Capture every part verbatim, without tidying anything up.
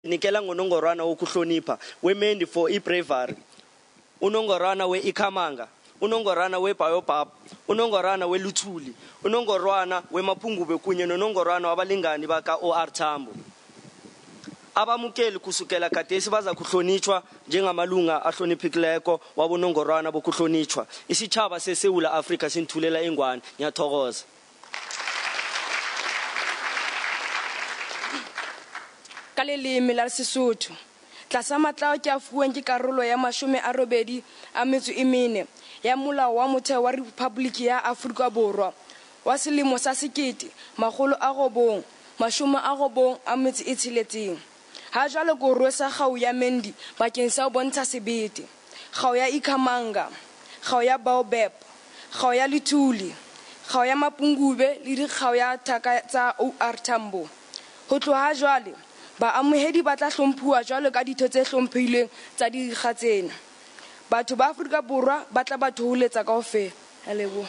nikela ngonongorwana wokuhlonipha wemendi for ibravery, unongorwana we-Ikhamanga, unongorwana we-Baobab, unongorwana we-Luthuli, unongorwana we-Mapungubwe kunye nonongorwana wabalingani baka O R Tambo. Abamukeli kusukela khathesi baza kuhlonitshwa njengamalunga ahloniphekileko wabonongorwana bokuhlonitshwa. Isitjhaba seSewula Afrika sinithulela ingwani. Ngiyathokoza. Ka leleme la Sesotho tlasa matlao ke a fuweng ke karolo ya mashome a robedi a metso e mene ya molao wa motheo wa Rephaboliki ya Afrika Borwa wa selemo sa sekete makgolo a robong mashome a robong a metso e tsheletseng. Ha jwale go rwesa kgau ya mendi bakeng sa ho bontsha sebete, kgau ya Ikhamanga, kgau ya Baobab, kgau ya Luthuli, kgau ya Mapungubwe le dikgau ya thaka tsa O R Tambo. Ho tloha jwale baamohedi ba tla hlomphuwa jwalo ka ditho tse hlomphehileng tsa dikga tsena. Batho ba Afrika Borwa ba tla ba thoholetsa kaofela. A leboha.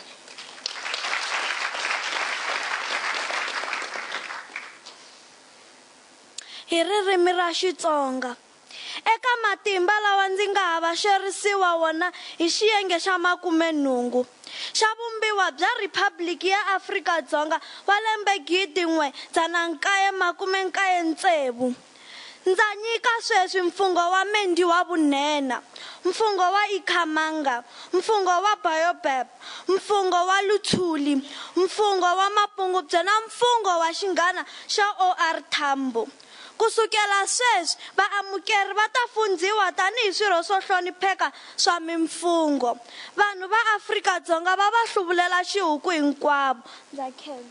Hi ririmi ra Xitsonga. Eka matimba lawa ndzi nga ha va xerisiwa wona hi xiyenge xa makume nhungu xa vumbiwa bya Riphabliki ya Afrika-Dzonga wa lembe gidi n'we dzana nkaye makume nkaye ntsevu. Ndza nyika sweswi mfungho wa mendi wa vunhenha, mfungho wa Ikhamanga, mfungho wa Baobab, mfungho wa Luthuli, mfungho wa Mapungubwe na mfungho wa xinghana xa O R Tambo. Kusukela sweswi vaamukeri va ta fundziwa tanihi swirho swo hlonipheka swa mimfungo. Vanhu va Afrika-Dzonga va va hluvulela xihuku hinkwavo. Ndza khensa.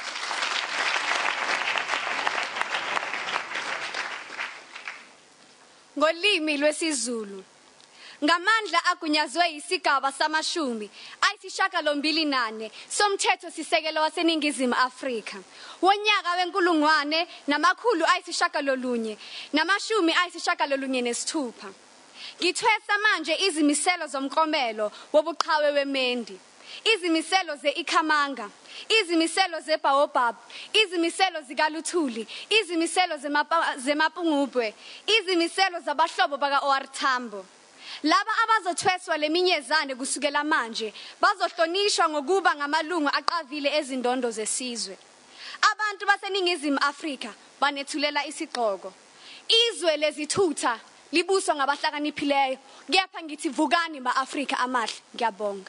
Ngolimi lwesiZulu ngamandla agunyazwe isigaba samashumi ayisishiyagalombili nane somthetho sisekelo waseNingizimu Afrika wonyaka wenkulungwane namakhulu ayisishiyagalolunye namashumi ayisishiyagalolunye nesithupha. Ngithwesa manje izimiselo zomklomelo wobuqhawe wemendi, izimiselo ze-Ikhamanga, izimiselo ze-Baobab, izimiselo zikaLuthuli, izimiselo zeMapungubwe, izimiselo zabahlobo baka O R Tambo. Laba abazothweswa leminyezane kusukela manje bazohlonishwa ngokuba ngamalungu aqavile ezindondo zesizwe. Abantu baseNingizimu Afrika banethulela isigqoko. Izwe lezithutha libuswa ngabahlakaniphileyo. Kepha ngithi vukani ma-Afrika amahle. Ngiyabonga.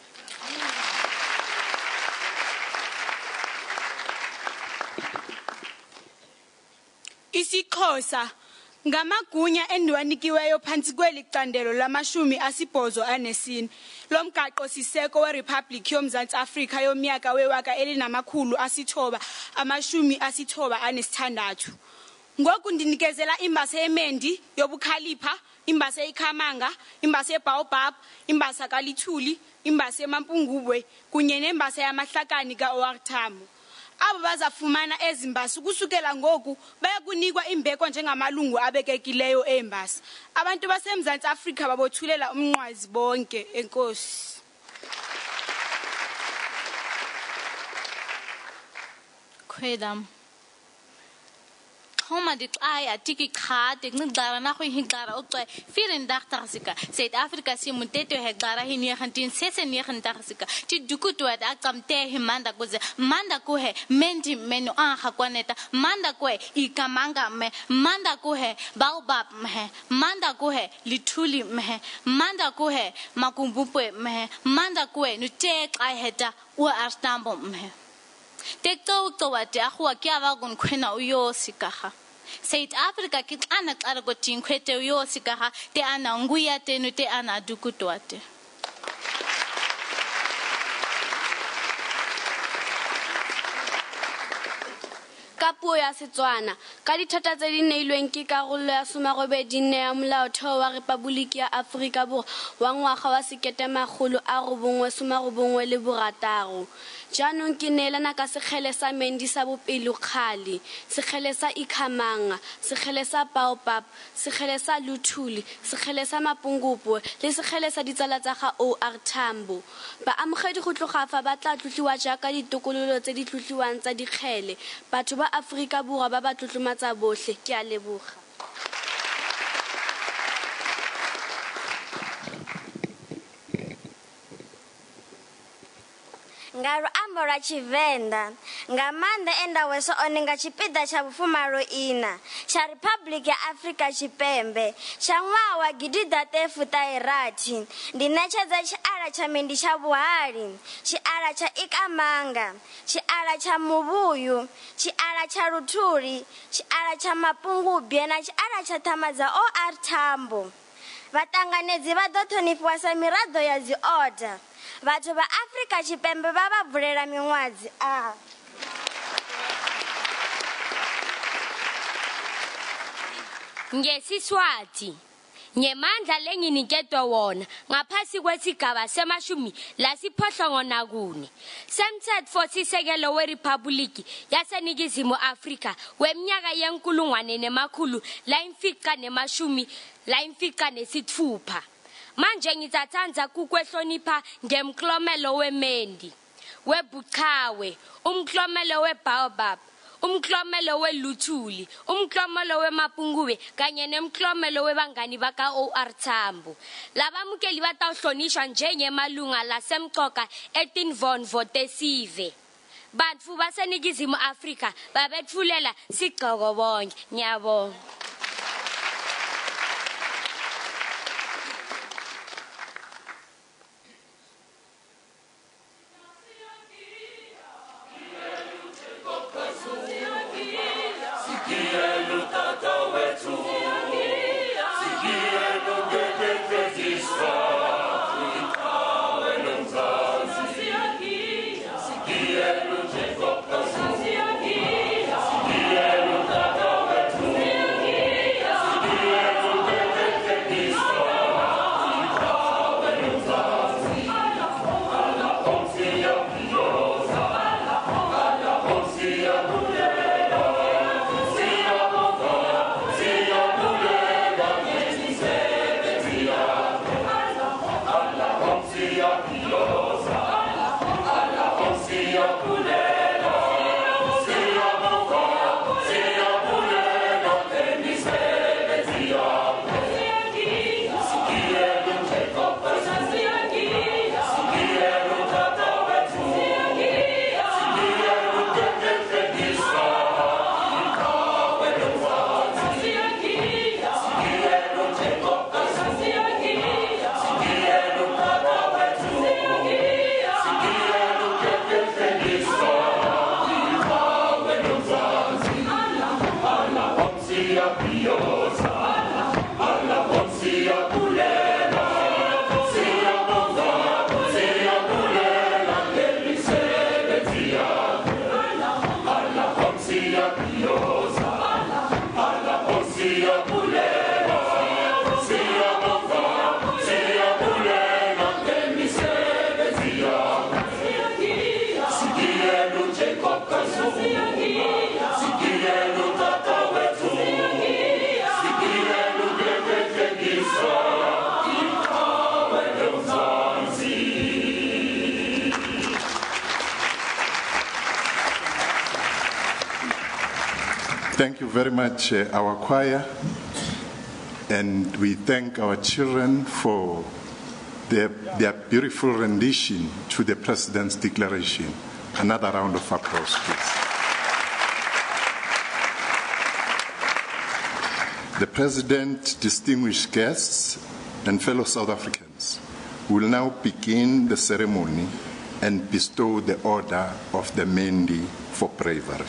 IsiXhosa ngamagunya endiwanikiweyo phansi kweli candelo lamashumi asibhozo anesine lomgaqo siseko weRiphabliki yoMzantsi Afrika yomnyaka wewaka elinamakhulu asithoba amashumi asithoba anesithandathu. Ngoku ndinikezela imbasa yemendi yobukhalipha, imbasa yeIkhamanga, imbasa yeBaobab, imbasa kaLuthuli, imbasa yeMapungubwe kunye nembasa yamahlakani ka-O R Tambo. Abo bazafumana ezimbasa kusukela ngoku bayakunikwa imbeko njengamalungu abekekileyo embasa. Abantu baseMzantsi Afrika babothulela umnqwazi bonke. Enkosi. Khwedam Homa dit aya tiki khate ngidara na go higara o tswa firen dagtarsika South Africa si muteto hegara hini gantin sese ni gantarsika ti dukutu at akamte himanda kuze manda kuhe mendi menu a hakwaneta manda kuhe Ikhamanga me manda kuhe Baobab me manda kuhe Luthuli me manda kuhe Mapungubwe me manda kuhe nute qaheta O R Tambo me Tekto towate akwa kiava gun kwena uyo sikaha. South Africa kit ana tsara go tinkwete uyo sikaha te ana nguya tenu te ana dukutwate. Ka puo ya Setswana ka dithata tse di neilweng ke karolo ya somarobedi nne ya molaotheo wa Rephaboliki ya Afrika Borwa wa ngwaga wa sekete makgolo a robongwe somarobongwe le borataro. Jaanong ke neelana ka sekgele sa mendi sa bopelo kgale, sekgele sa Ikhamanga, sekgele sa Baobab, sekgele sa Luthuli, sekgele sa Mapungubwe le sekgele sa ditsala tsa ga O R Tambo. Baamogedi go tloga fa ba tla tlotliwa jaaka ditokololo tse di tlotliwang tsa dikgele. Batho ba Afrika Borwa ba ba tlotlomatsa bohle. Ke a leboga. nga luambo lwa Tshivenḓa nga maanḓa endaweso one nga tshipiḓa tsha vhufumalo ina tsha Republic ya Afrika Tshipembe tsha ṅwaha wa gidiḓaṱahefuṱaherathi ndi ṋetshedza tshiala tsha mendi tsha vhuhali, tshiala tsha ikamanga, tshiala tsha muvhuyu, tshiala tsha luthuli, tshiala tsha mapungubwe na tshiala tsha ṱhama dza O R Tambo. Vhaṱanganedzi vha ḓo ṱhonifhiwa sa miraḓo ya dzi order. Vhathu vha Afrika Tshipembe vha vha vulela miṅwadzi a ngeSiswati ngemandla lenginiketwa wona ngaphasi kwesigaba semashumi lasiphohlongo nakune semtsetfosisekelo weRiphabhuliki yaseNingizimu Afrika weminyaka yenkulungwane nemakhulu layimfica nemashumi layimfica nesitfupha. Manje ngizathandza kukwehlonipha ngemklomelo wemendi, webuchawe, umklomelo webaobab, umklomelo weluthuli, umklomelo wemapungube kanye nemklomelo webangani baka O R Tambo. Labamukeli batawuhlonishwa njengemalunga lasemqoka etinvonvo tesive. Bantfu baseNingizimu Afrika babetfulela sigqoko bonke. Ngiyabonga. Thank you very much, uh, our choir, and we thank our children for their, their beautiful rendition to the President's Declaration. Another round of applause, please. The President, distinguished guests, and fellow South Africans will now begin the ceremony and bestow the Order of the Mendi for bravery.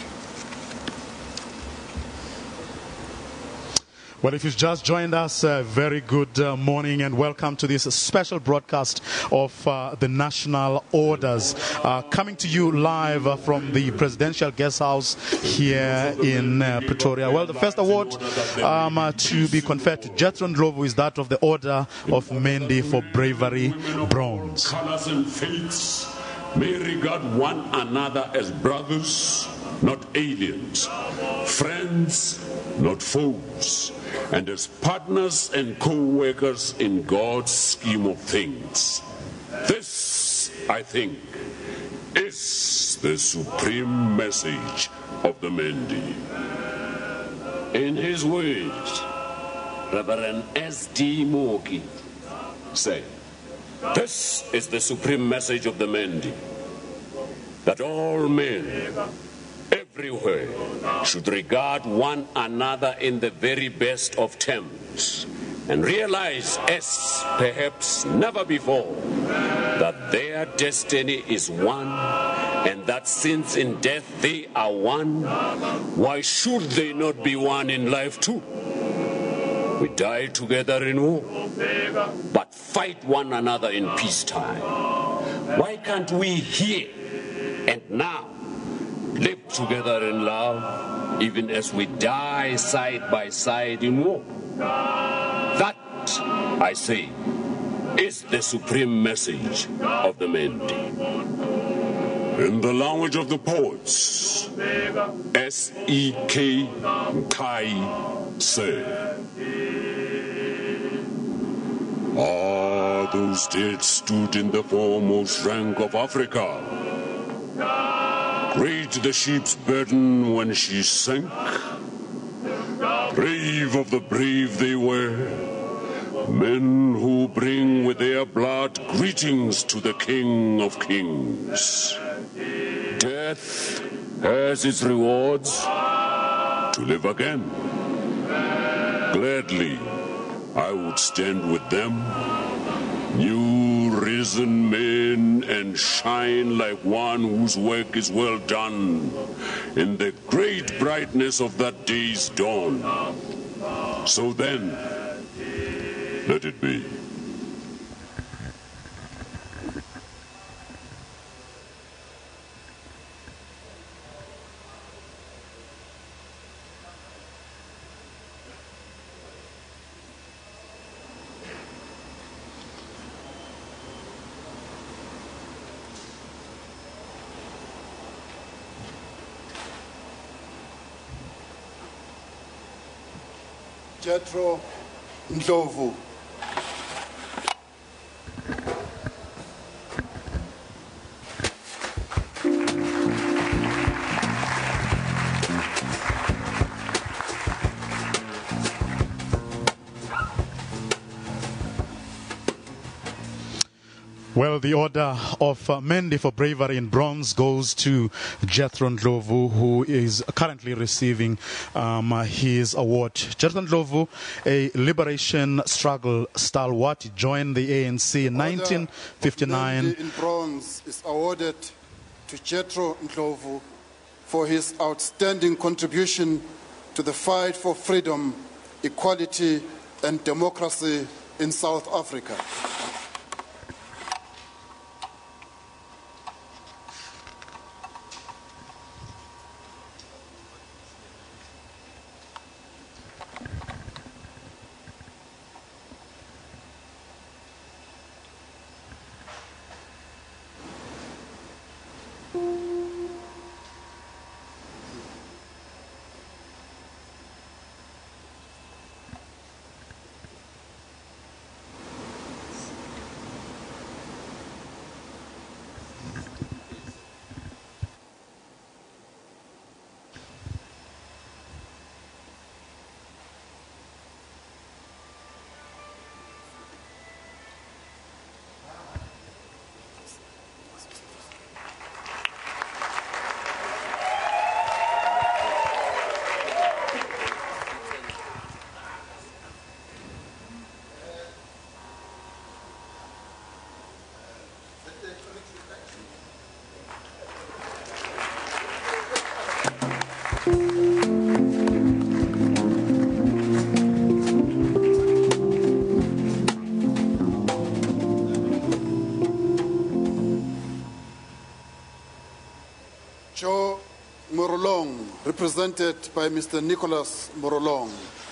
Well, if you've just joined us, uh, very good uh, morning and welcome to this special broadcast of uh, the National Orders, uh, coming to you live uh, from the Presidential Guest House here in uh, Pretoria. Well, the first award um, uh, to be conferred to Jethro Ndlovu is that of the Order of Mendi for Bravery, Bronze. Colors and faiths may regard one another as brothers, not aliens, friends, not foes, and as partners and co-workers in God's scheme of things. This, I think, is the supreme message of the Mendi. In his words, Reverend S D Moki said, this is the supreme message of the Mendi. that all men everywhere should regard one another in the very best of terms and realize, as perhaps never before, that their destiny is one, and that since in death they are one, why should they not be one in life too? We die together in war, but fight one another in peacetime. Why can't we here and now live together in love, even as we die side by side in war? That, I say, is the supreme message of the Mendi. In the language of the poets, S E K Kai Se. Ah, those dead stood in the foremost rank of Africa. Great the ship's burden when she sank. Brave of the brave they were, men who bring with their blood greetings to the King of Kings. Death has its rewards to live again. Gladly, I would stand with them, new risen men, and shine like one whose work is well done in the great brightness of that day's dawn. So then, let it be. Jethro Ndlovu. Well, the order of uh, Mendi for bravery in bronze goes to Jethro Ndlovu, who is currently receiving um, uh, his award. Jethro Ndlovu, a liberation struggle stalwart, he joined the A N C in nineteen fifty-nine. Mendi in bronze is awarded to Jethro Ndlovu for his outstanding contribution to the fight for freedom, equality, and democracy in South Africa. Joe Morolong, represented by Mister Nicholas Morolong.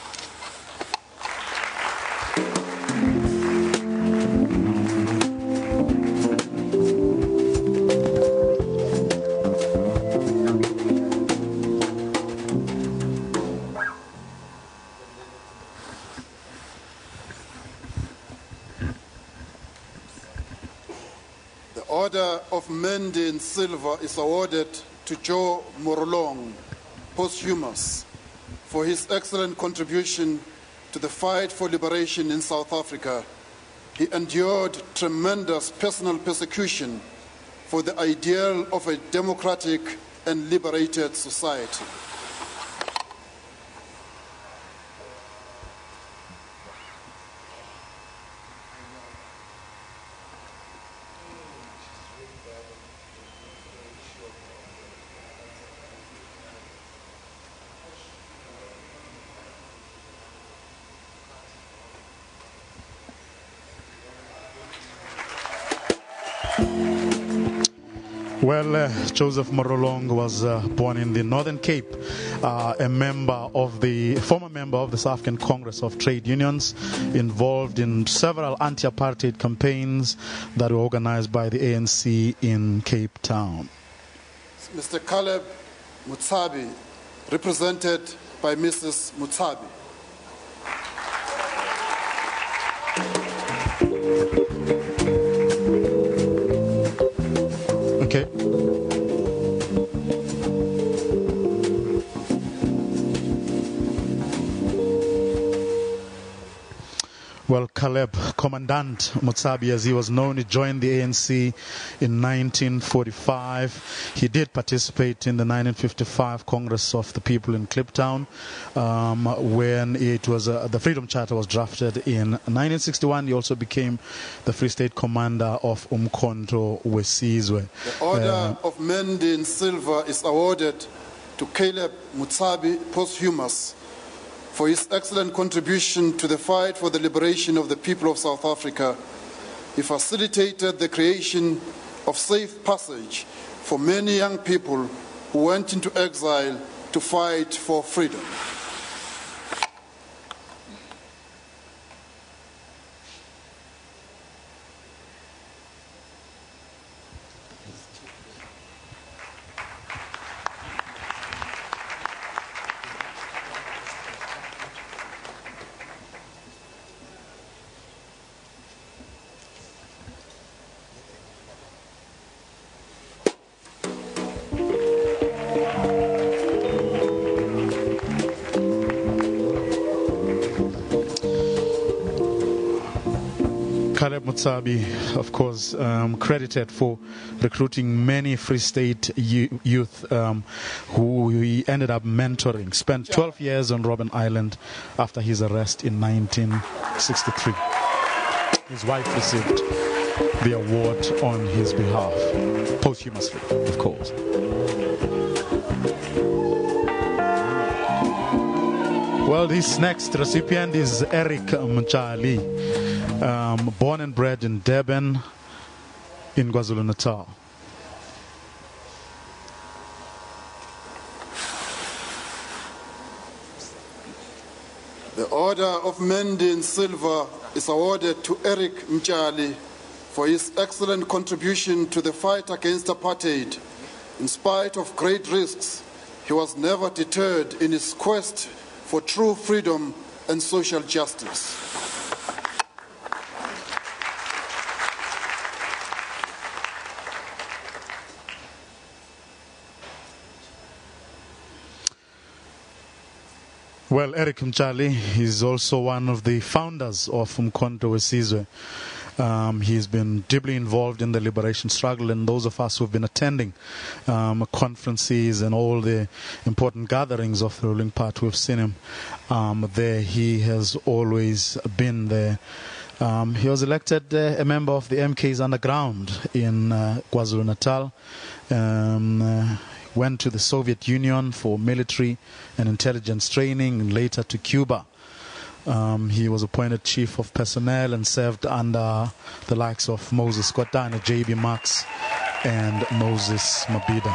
The Order of Mendi in silver is awarded to Joe Morolong, posthumous, for his excellent contribution to the fight for liberation in South Africa. He endured tremendous personal persecution for the ideal of a democratic and liberated society. Well, uh, Joseph Morolong was uh, born in the Northern Cape, uh, a member of the, former member of the South African Congress of Trade Unions, involved in several anti-apartheid campaigns that were organized by the A N C in Cape Town. Mister Caleb Mutsabi, represented by Missus Mutsabi. Okay. Well, Caleb, Commandant Mutsabi, as he was known, he joined the A N C in nineteen forty-five. He did participate in the nineteen fifty-five Congress of the People in Kliptown, um, when it was uh, the Freedom Charter was drafted in nineteen sixty-one. He also became the Free State Commander of Umkhonto Wesizwe. The Order Uh, of Mendi in Silver is awarded to Caleb Mutsabi posthumous for his excellent contribution to the fight for the liberation of the people of South Africa. He facilitated the creation of safe passage for many young people who went into exile to fight for freedom. Caleb Mutsabi, of course, um, credited for recruiting many Free State you- youth um, who he ended up mentoring. Spent twelve years on Robben Island after his arrest in nineteen sixty-three. His wife received the award on his behalf, posthumously, of course. Well, this next recipient is Eric Mchali. Um, born and bred in Durban, in KwaZulu-Natal. The Order of Mendi in Silver is awarded to Eric Mchali for his excellent contribution to the fight against apartheid. In spite of great risks, he was never deterred in his quest for true freedom and social justice. Well, Eric Mchali is also one of the founders of Umkhonto Wesizwe. Um, he's been deeply involved in the liberation struggle, and those of us who've been attending um, conferences and all the important gatherings of the ruling party, we've seen him um, there. He has always been there. Um, he was elected uh, a member of the M K's Underground in uh, KwaZulu-Natal. Um, uh, went to the Soviet Union for military and intelligence training, and later to Cuba. Um, he was appointed chief of personnel and served under the likes of Moses Kotane, J B Marks, and Moses Mabida.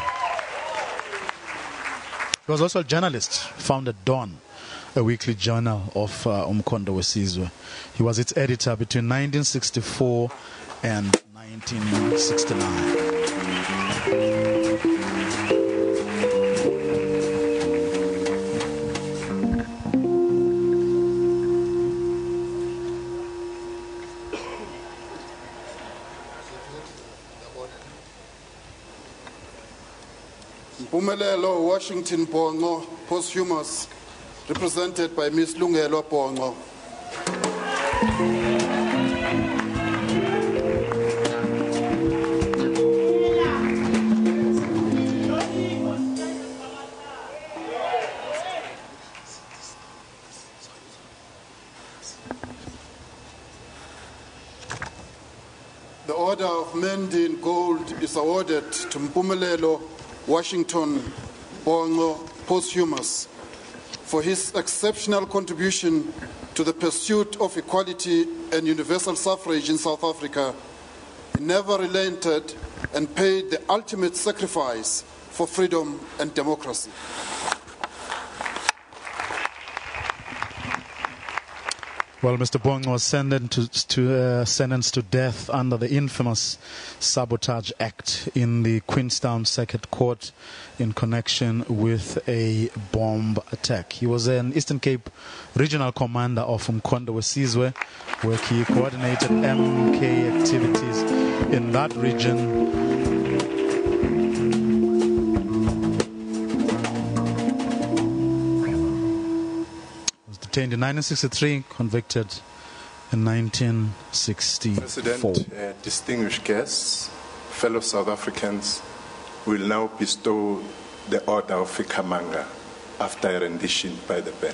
He was also a journalist, founded Dawn, a weekly journal of uh, Umkhonto Wesizwe. He was its editor between nineteen sixty-four and nineteen sixty-nine. Mpumelelo Washington Bongo, posthumous, represented by Miss Lungelo Bongo. The Order of Mendi in Gold is awarded to Mpumelelo Washington Bongo posthumous for his exceptional contribution to the pursuit of equality and universal suffrage in South Africa. He never relented and paid the ultimate sacrifice for freedom and democracy. Well, Mister Bong was sentenced to, to, uh, sentenced to death under the infamous Sabotage Act in the Queenstown Circuit Court in connection with a bomb attack. He was an Eastern Cape regional commander of Umkhonto Wesizwe, where he coordinated M K activities in that region. Detained in nineteen sixty-three, convicted in nineteen sixty-four. President, uh, distinguished guests, fellow South Africans, will now bestow the Order of Ikamanga after a rendition by the band.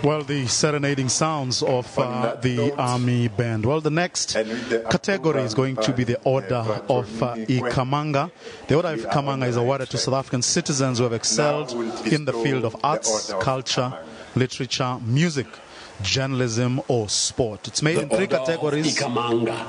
Well, the serenading sounds of uh, the Army Band. Well, the next category is going to be the Order of uh, Ikamanga. The Order of Ikamanga is awarded to South African citizens who have excelled in the field of arts, culture, literature, music, journalism, or sport. It's made in three categories. Ikamanga.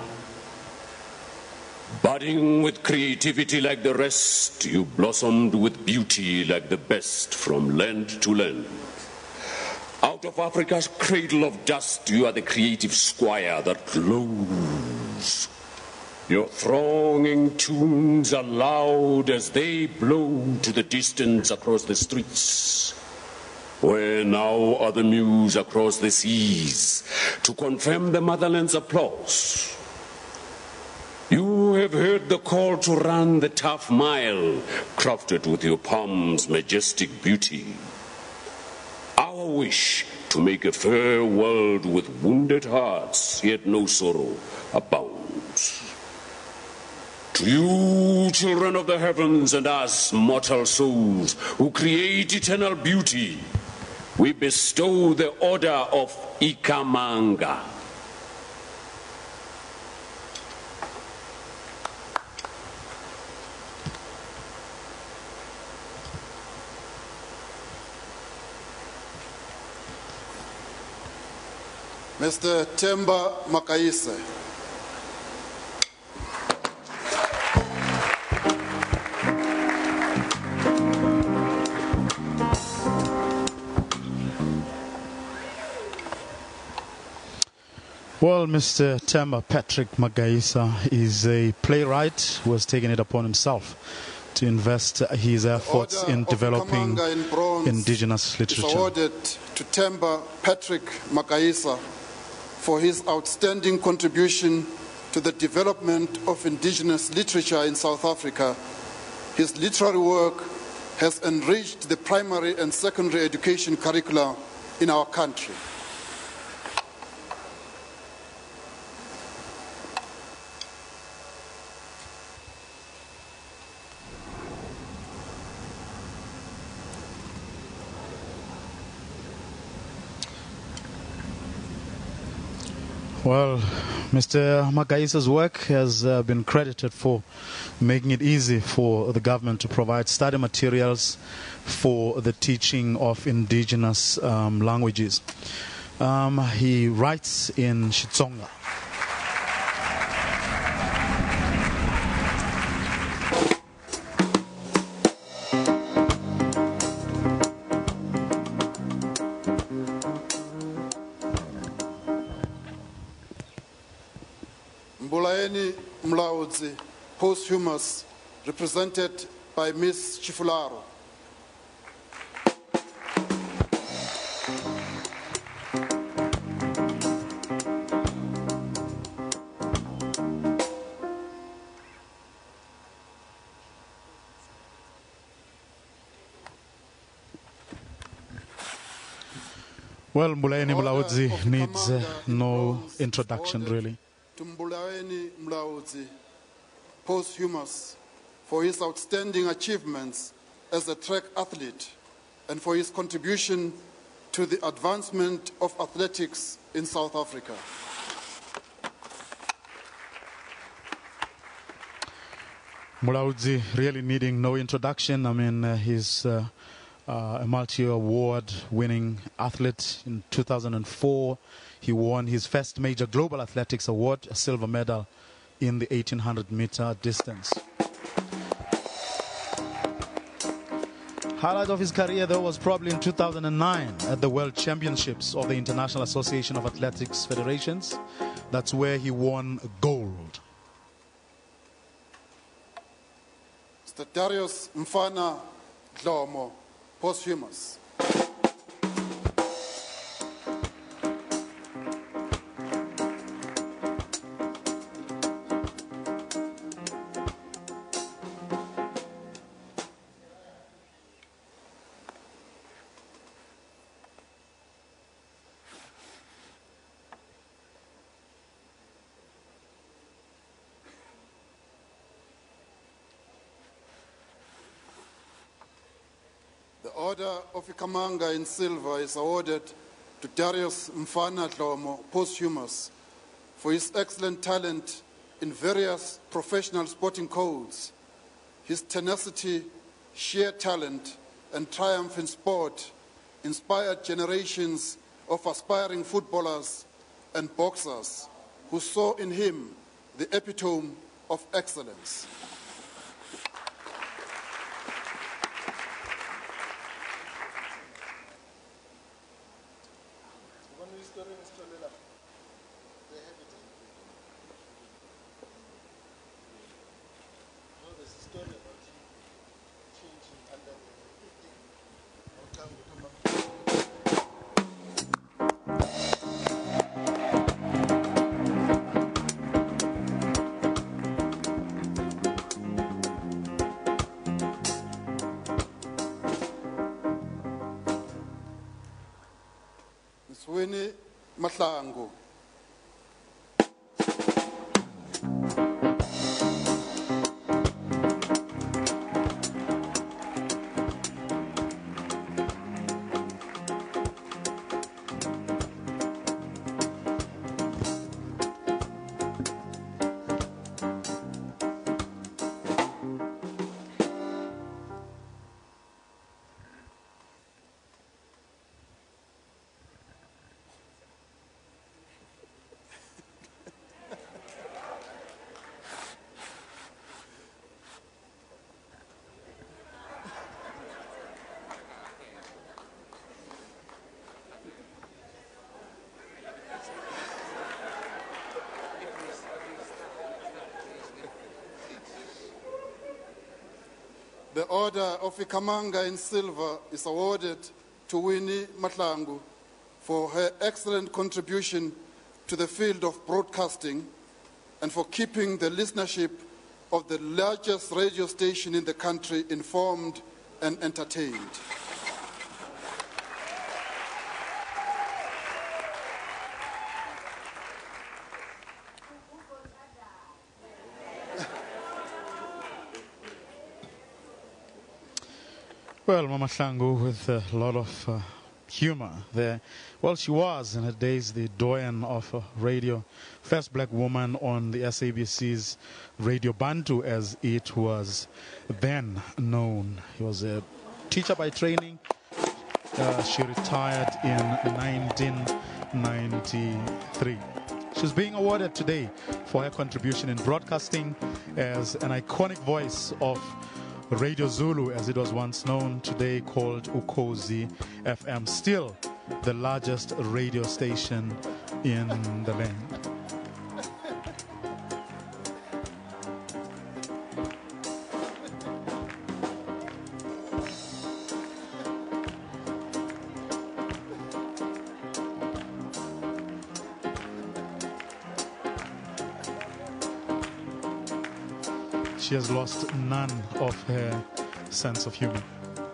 Budding with creativity like the rest, you blossomed with beauty like the best from land to land. Out of Africa's cradle of dust, you are the creative squire that glows. Your thronging tunes are loud as they blow to the distance across the streets, where now are the muse across the seas to confirm the motherland's applause. You have heard the call to run the tough mile, crafted with your palm's majestic beauty. Our wish to make a fair world with wounded hearts, yet no sorrow abounds. To you, children of the heavens, and us, mortal souls, who create eternal beauty, we bestow the Order of Ikamanga. Mister Temba Makaise. Well, Mister Temba Patrick Magaisa is a playwright who has taken it upon himself to invest his efforts in developing in indigenous literature. Is awarded to Temba Patrick Magaisa for his outstanding contribution to the development of indigenous literature in South Africa. His literary work has enriched the primary and secondary education curricula in our country. Well, Mister Magaisa's work has uh, been credited for making it easy for the government to provide study materials for the teaching of indigenous um, languages. Um, he writes in Xitsonga. Mlaudzi, posthumous, represented by Miss Chifularo. Well, Mbulaeni Mlaudzi needs uh, no introduction, really. To Mbulaeni Mlaudzi, posthumous, for his outstanding achievements as a track athlete and for his contribution to the advancement of athletics in South Africa. Mlaudzi really needing no introduction. I mean, uh, he's uh, uh, a multi-award winning athlete. In two thousand four, he won his first major global athletics award, a silver medal in the eighteen hundred meter distance. Highlight of his career, though, was probably in two thousand nine at the World Championships of the International Association of Athletics Federations. That's where he won gold. Mister Darius Mfana Dlomo, posthumous. The Order of Ikamanga in silver is awarded to Darius Mfana Dlomo, posthumous, for his excellent talent in various professional sporting codes, his tenacity, sheer talent, and triumph in sport inspired generations of aspiring footballers and boxers who saw in him the epitome of excellence. Winnie Mahlangu. The Order of Ikamanga in silver is awarded to Winnie Mahlangu for her excellent contribution to the field of broadcasting and for keeping the listenership of the largest radio station in the country informed and entertained. Well, Mama Hlangu with a lot of uh, humor there. Well, she was in her days the doyen of uh, radio, first black woman on the S A B C's Radio Bantu, as it was then known. He was a teacher by training. Uh, she retired in nineteen ninety-three. She's being awarded today for her contribution in broadcasting as an iconic voice of Radio Zulu, as it was once known, today called Ukhozi F M, still the largest radio station in the land. She has lost none of her sense of humor.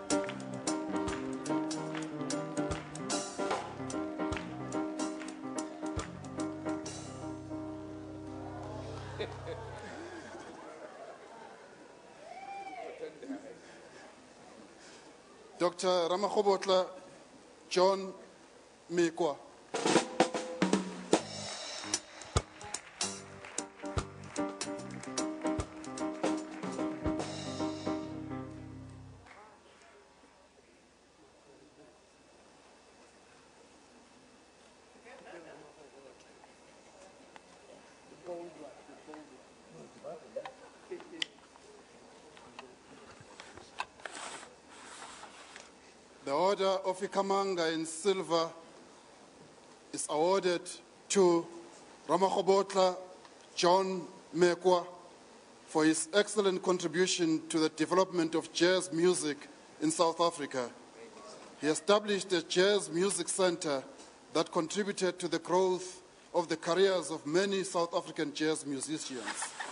Doctor Ramakgobotla John Mekwa. The Order of Ikamanga in silver is awarded to Ramakgobotla John Mekwa for his excellent contribution to the development of jazz music in South Africa. He established a jazz music center that contributed to the growth of the careers of many South African jazz musicians.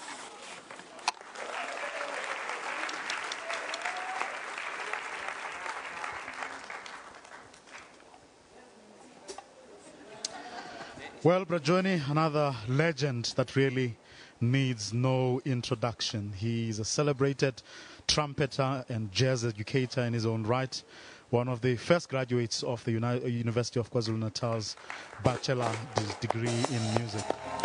Well, Brajoni, another legend that really needs no introduction. He is a celebrated trumpeter and jazz educator in his own right, one of the first graduates of the Uni- University of KwaZulu-Natal's bachelor de- degree in music.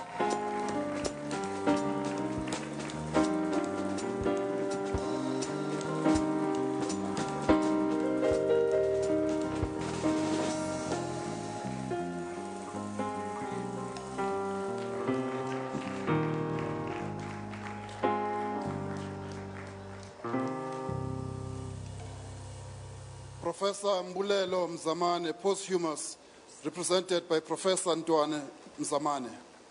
Professor Mbulelo Mzamane, posthumous, represented by Professor Ntwane Mzamane.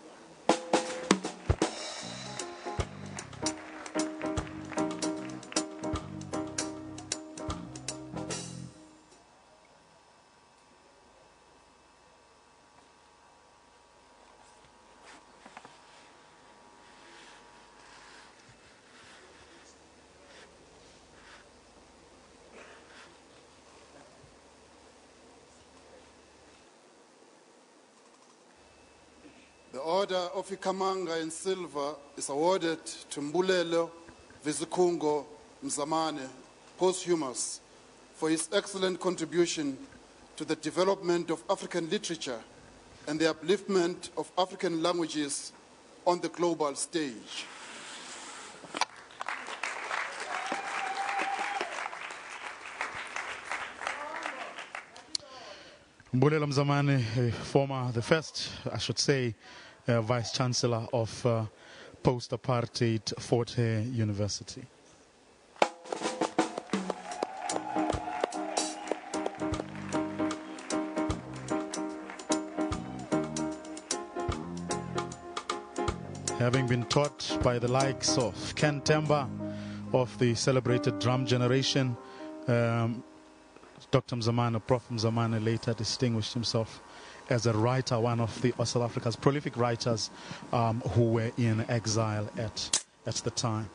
The Order of Ikamanga in silver is awarded to Mbulelo Vizikungo Mzamane, posthumous, for his excellent contribution to the development of African literature and the upliftment of African languages on the global stage. Mbulelo Mzamane, a former, the first, I should say, uh, Vice Chancellor of uh, post-apartheid Fort Hare University. Having been taught by the likes of Ken Temba of the celebrated drum generation, um, Doctor Mzamane, Professor Mzamane, later distinguished himself as a writer, one of the South Africa's prolific writers um, who were in exile at, at the time.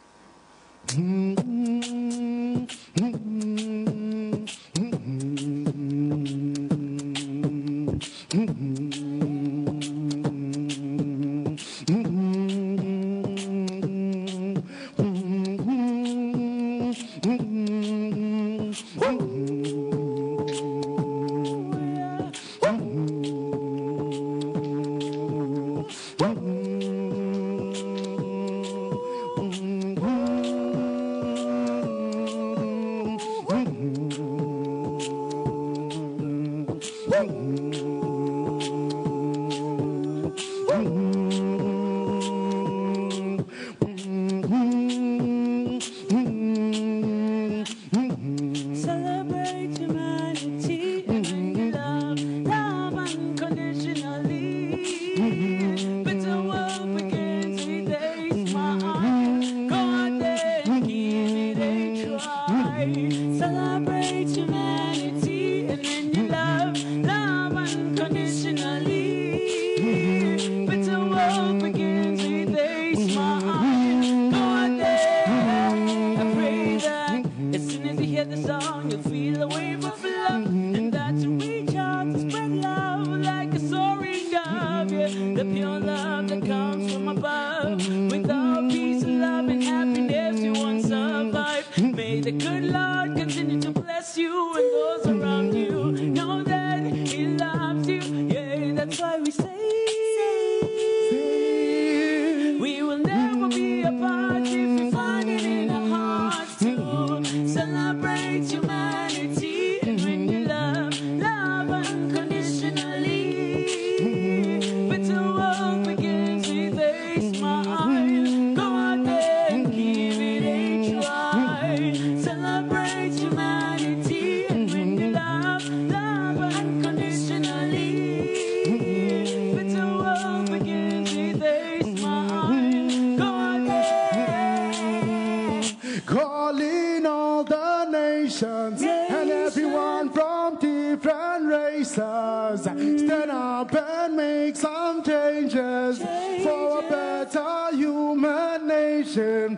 Calling all the nations and everyone from different races, stand up and make some changes for a better human nation.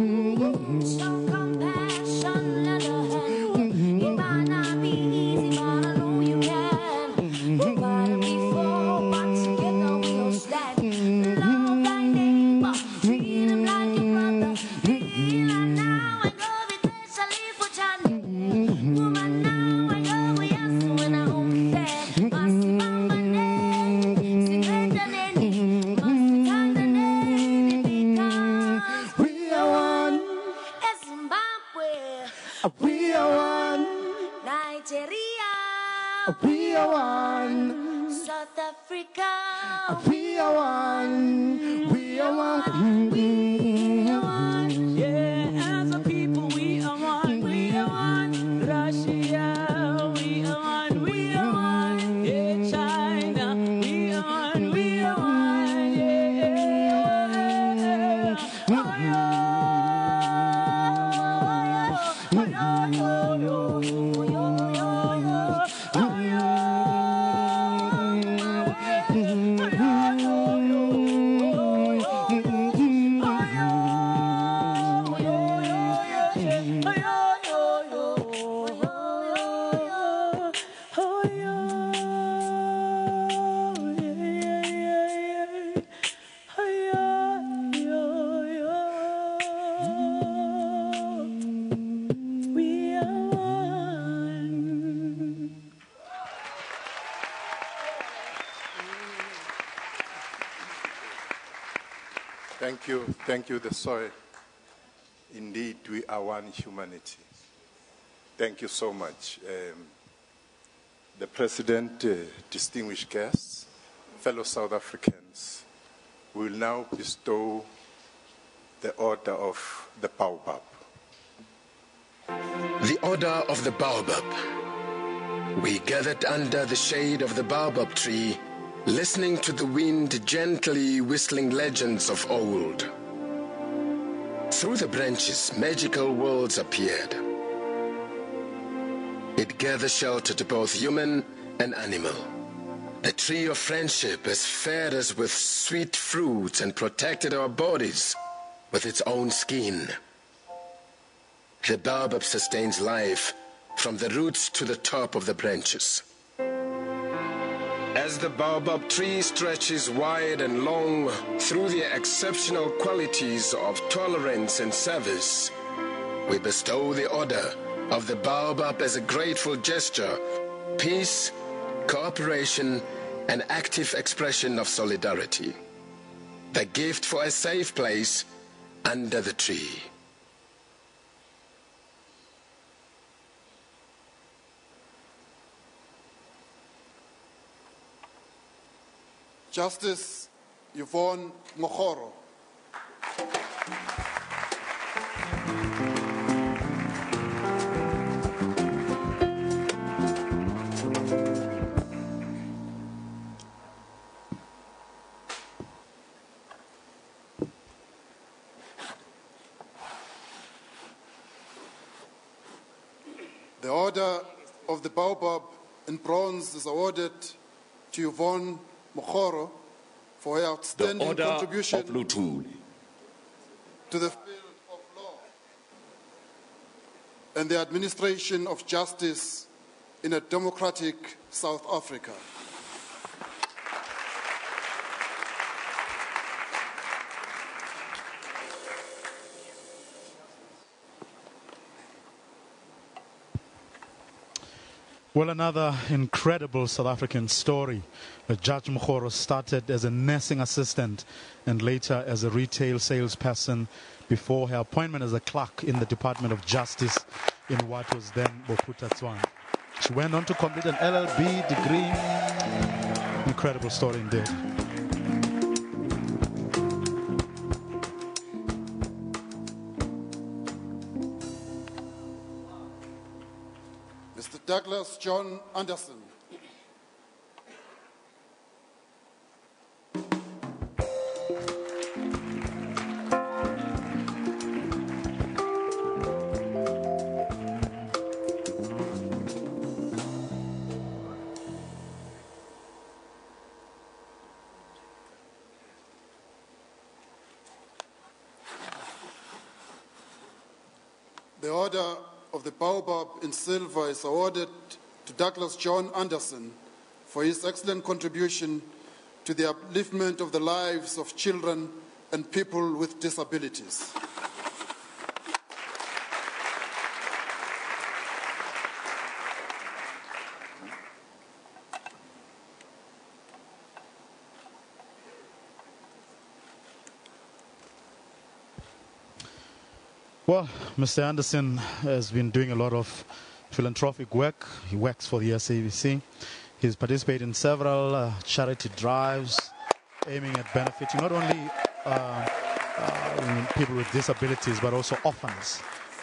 Show compassion, lend a hand. It might not be easy, but I know you can. Nobody before, but together we'll stand. Love thy neighbor, treat him like your brother. Feel like now I know that there's a leaf for Johnny. Woman, now I know. Africa. We are one. We are one. We are one. Yeah, as a people, we are one. We are one. Russia, we are one. We are one. Yeah, China, we are one. We are one. Yeah. Oh, yeah. Thank you, thank you, the soil. Indeed, we are one humanity. Thank you so much. Um, the President, uh, distinguished guests, fellow South Africans, will now bestow the Order of the Baobab. The Order of the Baobab. We gathered under the shade of the baobab tree, listening to the wind gently whistling legends of old. Through the branches, magical worlds appeared. It gathered shelter to both human and animal. The tree of friendship has fed us with sweet fruits and protected our bodies with its own skin. The baobab sustains life from the roots to the top of the branches. As the baobab tree stretches wide and long through the exceptional qualities of tolerance and service, we bestow the Order of the Baobab as a grateful gesture, peace, cooperation, and active expression of solidarity. The gift for a safe place under the tree. Justice Yvonne Mokgoro. The Order of the Baobab in bronze is awarded to Yvonne Mokgoro for her outstanding the order contribution of Luthuli. to the field of law and the administration of justice in a democratic South Africa. Well, another incredible South African story. Judge Mokgoro started as a nursing assistant and later as a retail salesperson before her appointment as a clerk in the Department of Justice in what was then Bophuthatswana. She went on to complete an L L B degree. Incredible story indeed. Mister Douglas John Anderson. The Order of the Baobab in silver is awarded to Douglas John Anderson for his excellent contribution to the upliftment of the lives of children and people with disabilities. Well, Mister Anderson has been doing a lot of philanthropic work. He works for the S A B C. He's participated in several uh, charity drives aiming at benefiting not only uh, uh, people with disabilities but also orphans.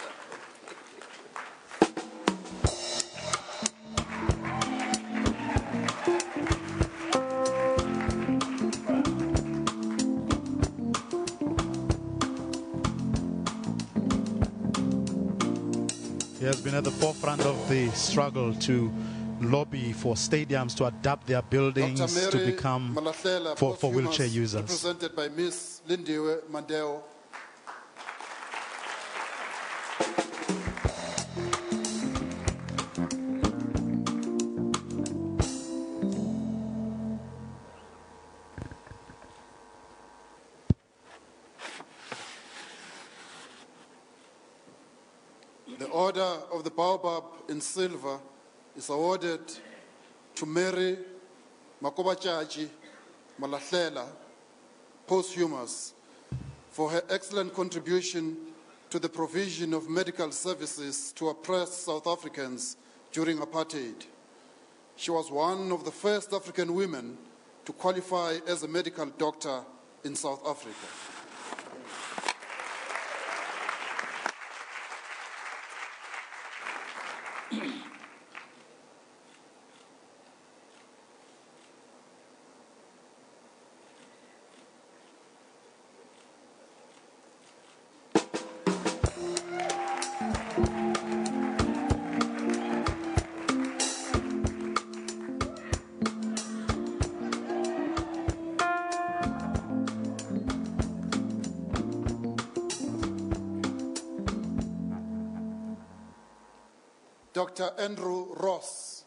He has been at the forefront of the struggle to lobby for stadiums to adapt their buildings to become for, for wheelchair users. Represented by Miss Lindiwe Mandeo. The Order of the Baobab in silver is awarded to Mary Makobachachi Malahlela, posthumous, for her excellent contribution to the provision of medical services to oppressed South Africans during apartheid. She was one of the first African women to qualify as a medical doctor in South Africa. Doctor Andrew Ross.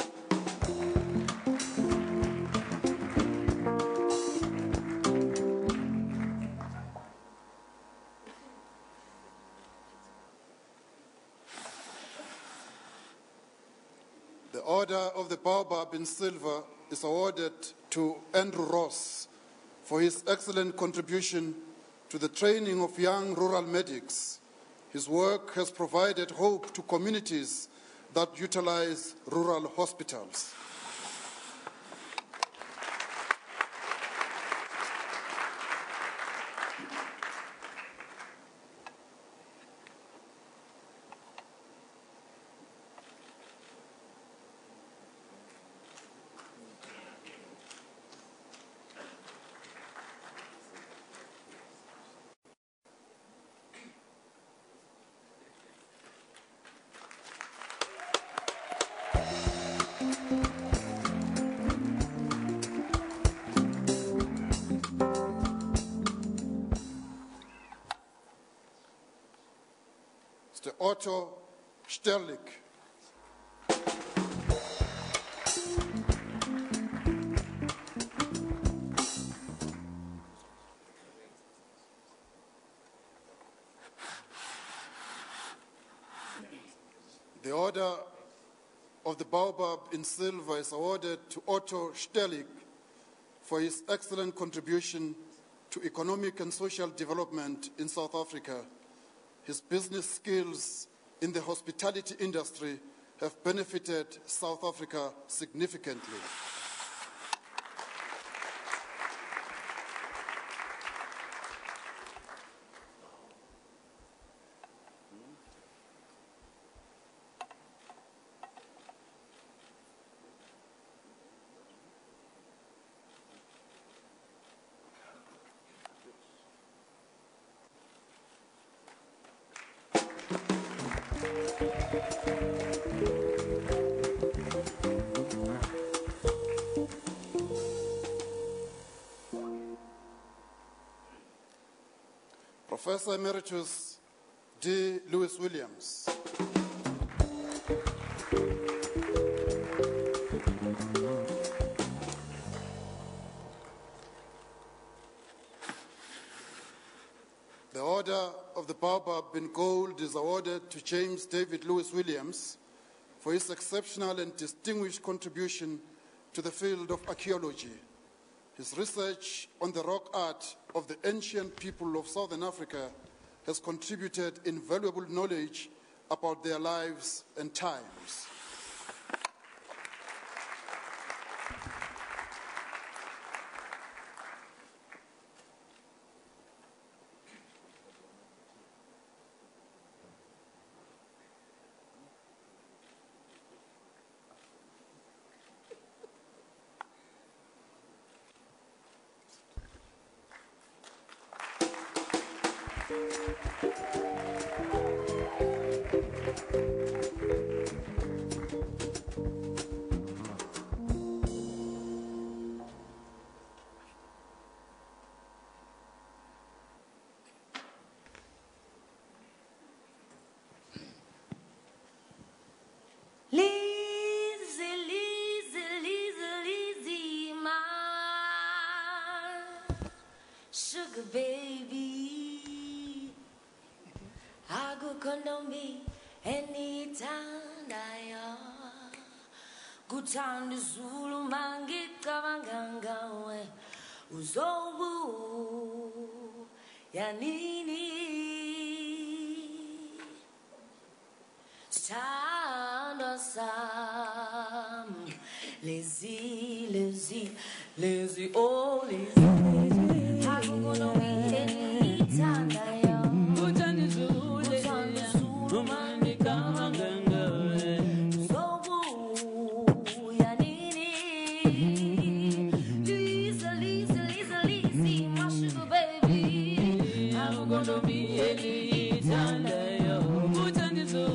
The Order of the Baobab in silver is awarded to Andrew Ross for his excellent contribution to the training of young rural medics. His work has provided hope to communities that utilize rural hospitals. Mister Otto Sterlich. The Order of the Baobab in silver is awarded to Otto Sterlich for his excellent contribution to economic and social development in South Africa. His business skills in the hospitality industry have benefited South Africa significantly. Professor Emeritus D. Lewis Williams. The Order of the Baobab in gold is awarded to James David Lewis Williams for his exceptional and distinguished contribution to the field of archaeology. His research on the rock art of the ancient people of Southern Africa has contributed invaluable knowledge about their lives and times. Lizzy, Lizzy, Lizzy, Lizzy, my sugar baby. I go condone me anytime I am. Good time to Zulu mangi kavanganga we uzobu yanini. Stand aside, lazy, lazy, lazy, oh lazy, lazy. I go gonna be anytime I am. Good on the zoo, good on the zoo, man, they come and go. So boo, ya nini. Lisa, Lisa, Lisa, Lisa, my sugar baby. I'm gonna be anytime I am. Good on the zoo.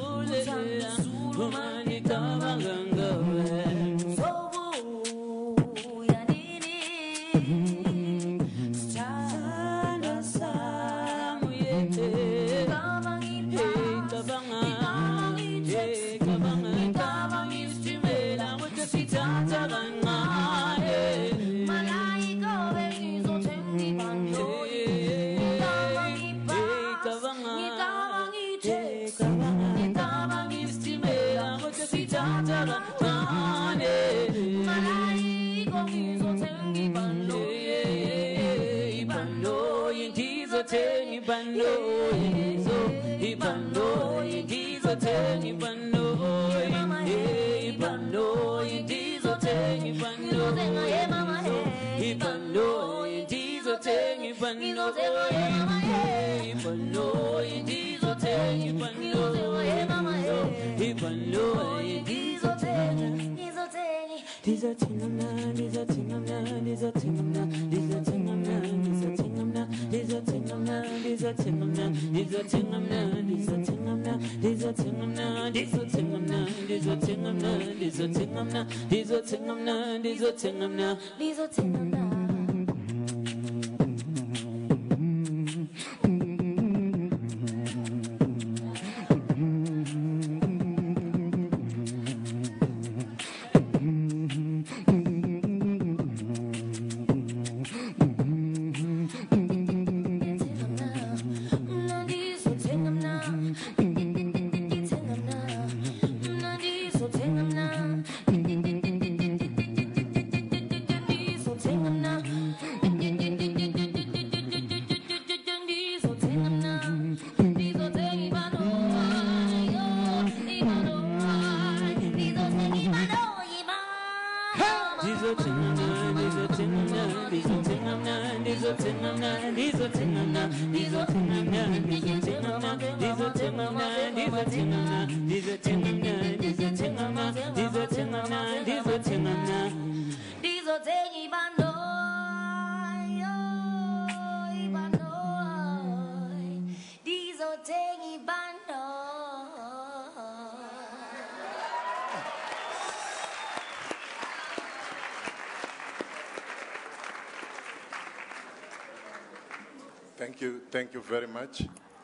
Thank you, thank you very much.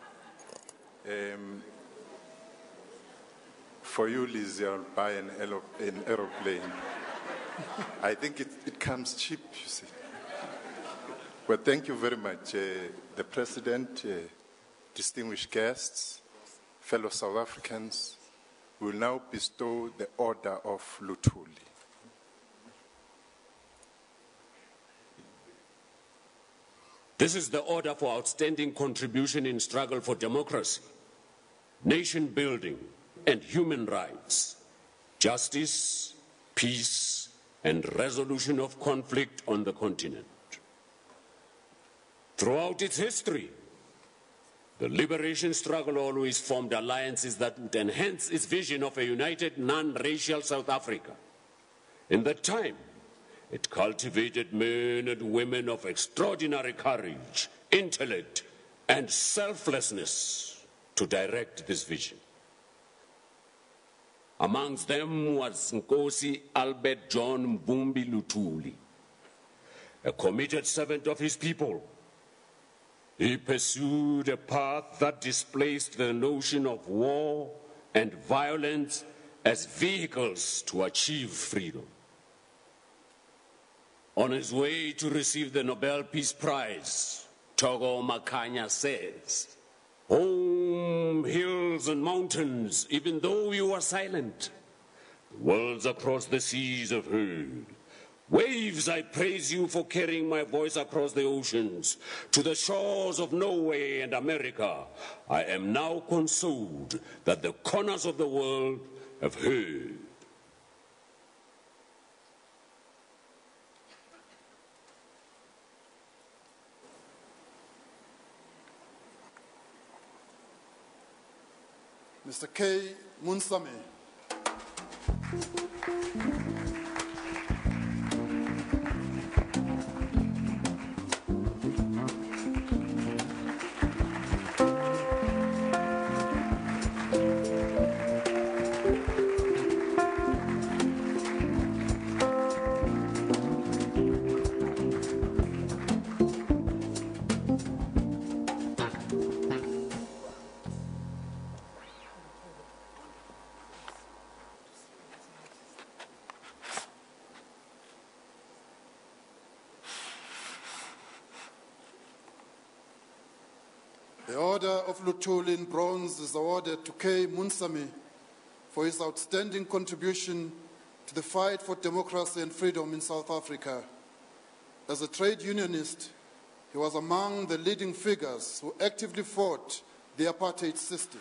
Um, for you, Lizzie, I'll buy an, an aeroplane. I think it, it comes cheap, you see. Well, thank you very much, uh, the President, uh, distinguished guests, fellow South Africans. We will now bestow the Order of Luthuli. This is the order for outstanding contribution in struggle for democracy, nation building, and human rights, justice, peace, and resolution of conflict on the continent. Throughout its history, the liberation struggle always formed alliances that would enhance its vision of a united, non-racial South Africa. In that time, it cultivated men and women of extraordinary courage, intellect, and selflessness to direct this vision. Amongst them was Nkosi Albert John Mbumbi Lutuli, a committed servant of his people. He pursued a path that displaced the notion of war and violence as vehicles to achieve freedom. On his way to receive the Nobel Peace Prize, Togo Makanya says, "Home, hills and mountains, even though you are silent, worlds across the seas have heard. Waves, I praise you for carrying my voice across the oceans. To the shores of Norway and America, I am now consoled that the corners of the world have heard." Mister K. Munsame. The Order of Lutuli in bronze is awarded to K. Munsame for his outstanding contribution to the fight for democracy and freedom in South Africa. As a trade unionist, he was among the leading figures who actively fought the apartheid system.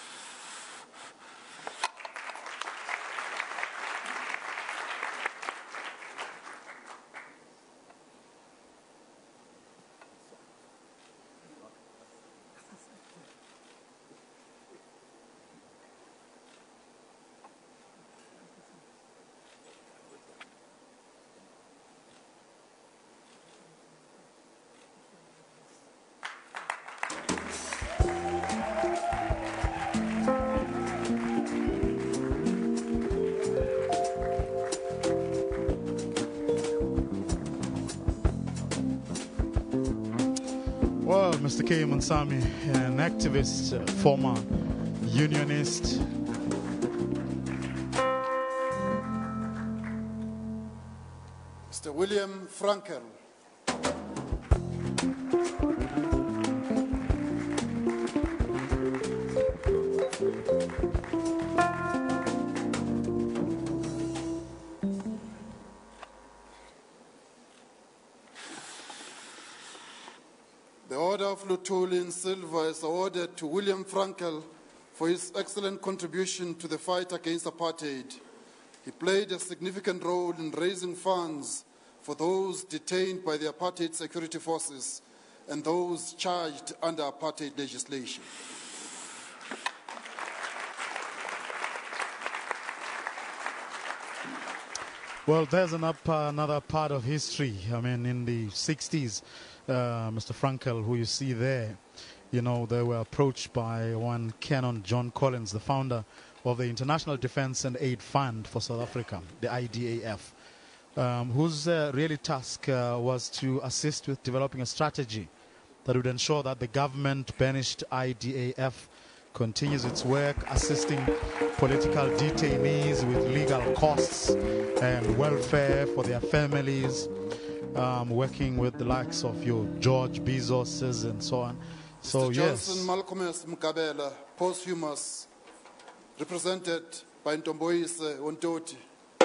Well, Mister K. Munsame, an activist, uh, former unionist. Mister William Frankel. The Order of Lutuli in silver is awarded to William Frankel for his excellent contribution to the fight against apartheid. He played a significant role in raising funds for those detained by the apartheid security forces and those charged under apartheid legislation. Well, there's an up, uh, another part of history. I mean, in the sixties, uh, Mister Frankel, who you see there, you know, they were approached by one Canon John Collins, the founder of the International Defense and Aid Fund for South Africa, the I D A F, um, whose uh, really task uh, was to assist with developing a strategy that would ensure that the government-banished I D A F continues its work assisting political detainees with legal costs and welfare for their families, um, working with the likes of your George Bezoses and so on. So, Mister yes. Johnson Malcolm Mkabela, posthumous, represented by Ntomboyise Wontoti.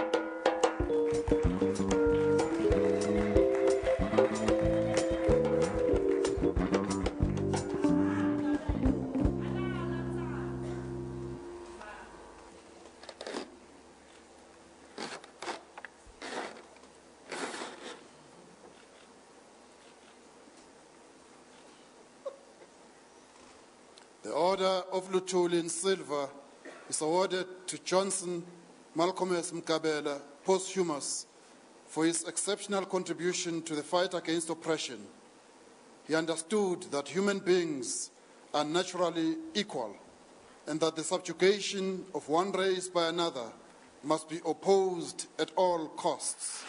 The Order of Lutuli in silver is awarded to Johnson Malcolm Mkabela, posthumous, for his exceptional contribution to the fight against oppression. he understood that human beings are naturally equal and that the subjugation of one race by another must be opposed at all costs.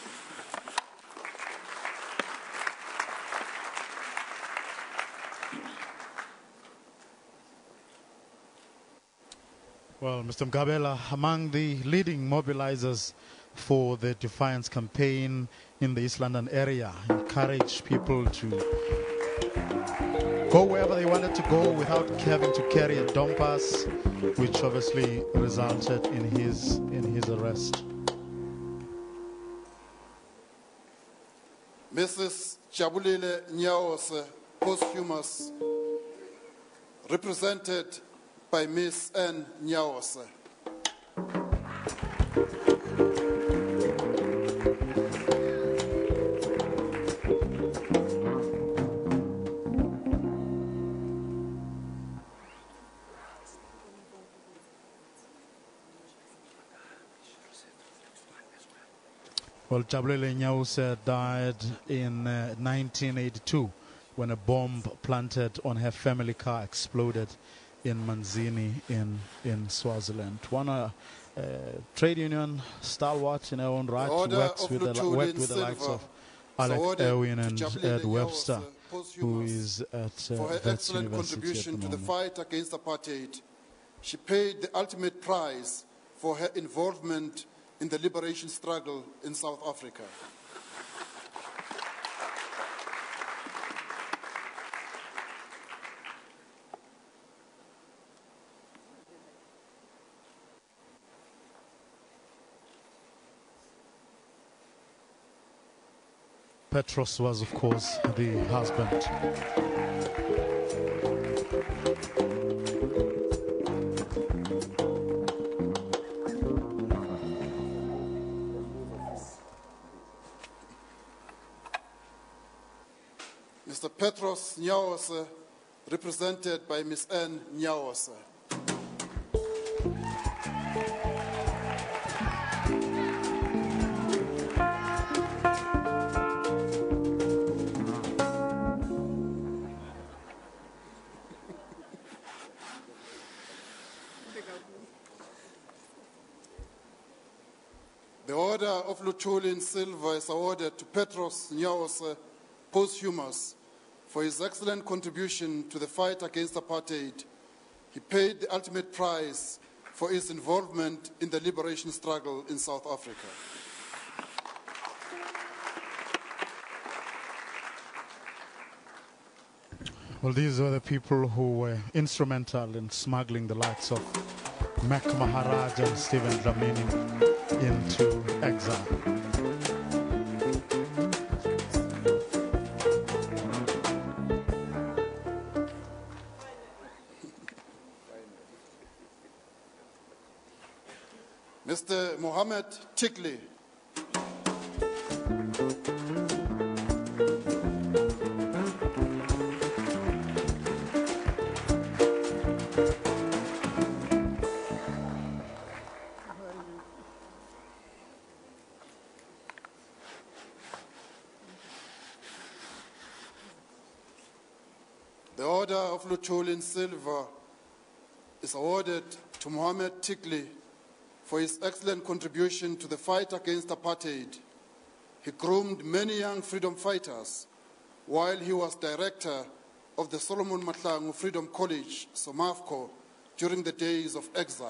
Well, Mister Mgabela, among the leading mobilizers for the Defiance campaign in the East London area, encouraged people to go wherever they wanted to go without having to carry a dompas, which obviously resulted in his, in his arrest. Missus Jabulile Nyaose, posthumous, represented by Miss N. Nyaose. Well, Jabulile Nyaose died in uh, nineteen eighty-two when a bomb planted on her family car exploded in Manzini in, in Swaziland. One uh, uh, trade union stalwart in her own right, works with the, worked with the likes of Alec Erwin and Ed Webster, who is at uh, for her Wits excellent University contribution at the to the moment. fight against apartheid. She paid the ultimate price for her involvement in the liberation struggle in South Africa. Petros was, of course, the husband. Mister Petros Nyaose, represented by Miss N. Nyaose. The Order of Luthuli in Silver is awarded to Petros Nyaose, posthumous, for his excellent contribution to the fight against apartheid. He paid the ultimate price for his involvement in the liberation struggle in South Africa. Well, these were the people who were instrumental in smuggling the likes of Mac Maharaj and Stephen Dlamini into exile. Mister Mohammed Tikli. The Order of Luthuli in Silver is awarded to Mohammed Tikli for his excellent contribution to the fight against apartheid. He groomed many young freedom fighters while he was director of the Solomon Mahlangu Freedom College, SOMAFCO, during the days of exile.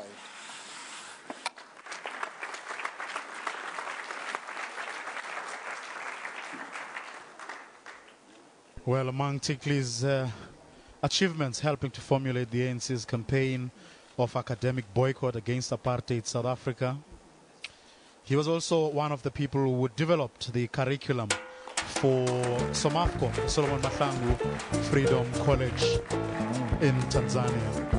Well, among Tikli's uh, achievements helping to formulate the A N C's campaign of academic boycott against apartheid South Africa, he was also one of the people who developed the curriculum for SOMAFCO, the Solomon Mahlangu Freedom College in Tanzania.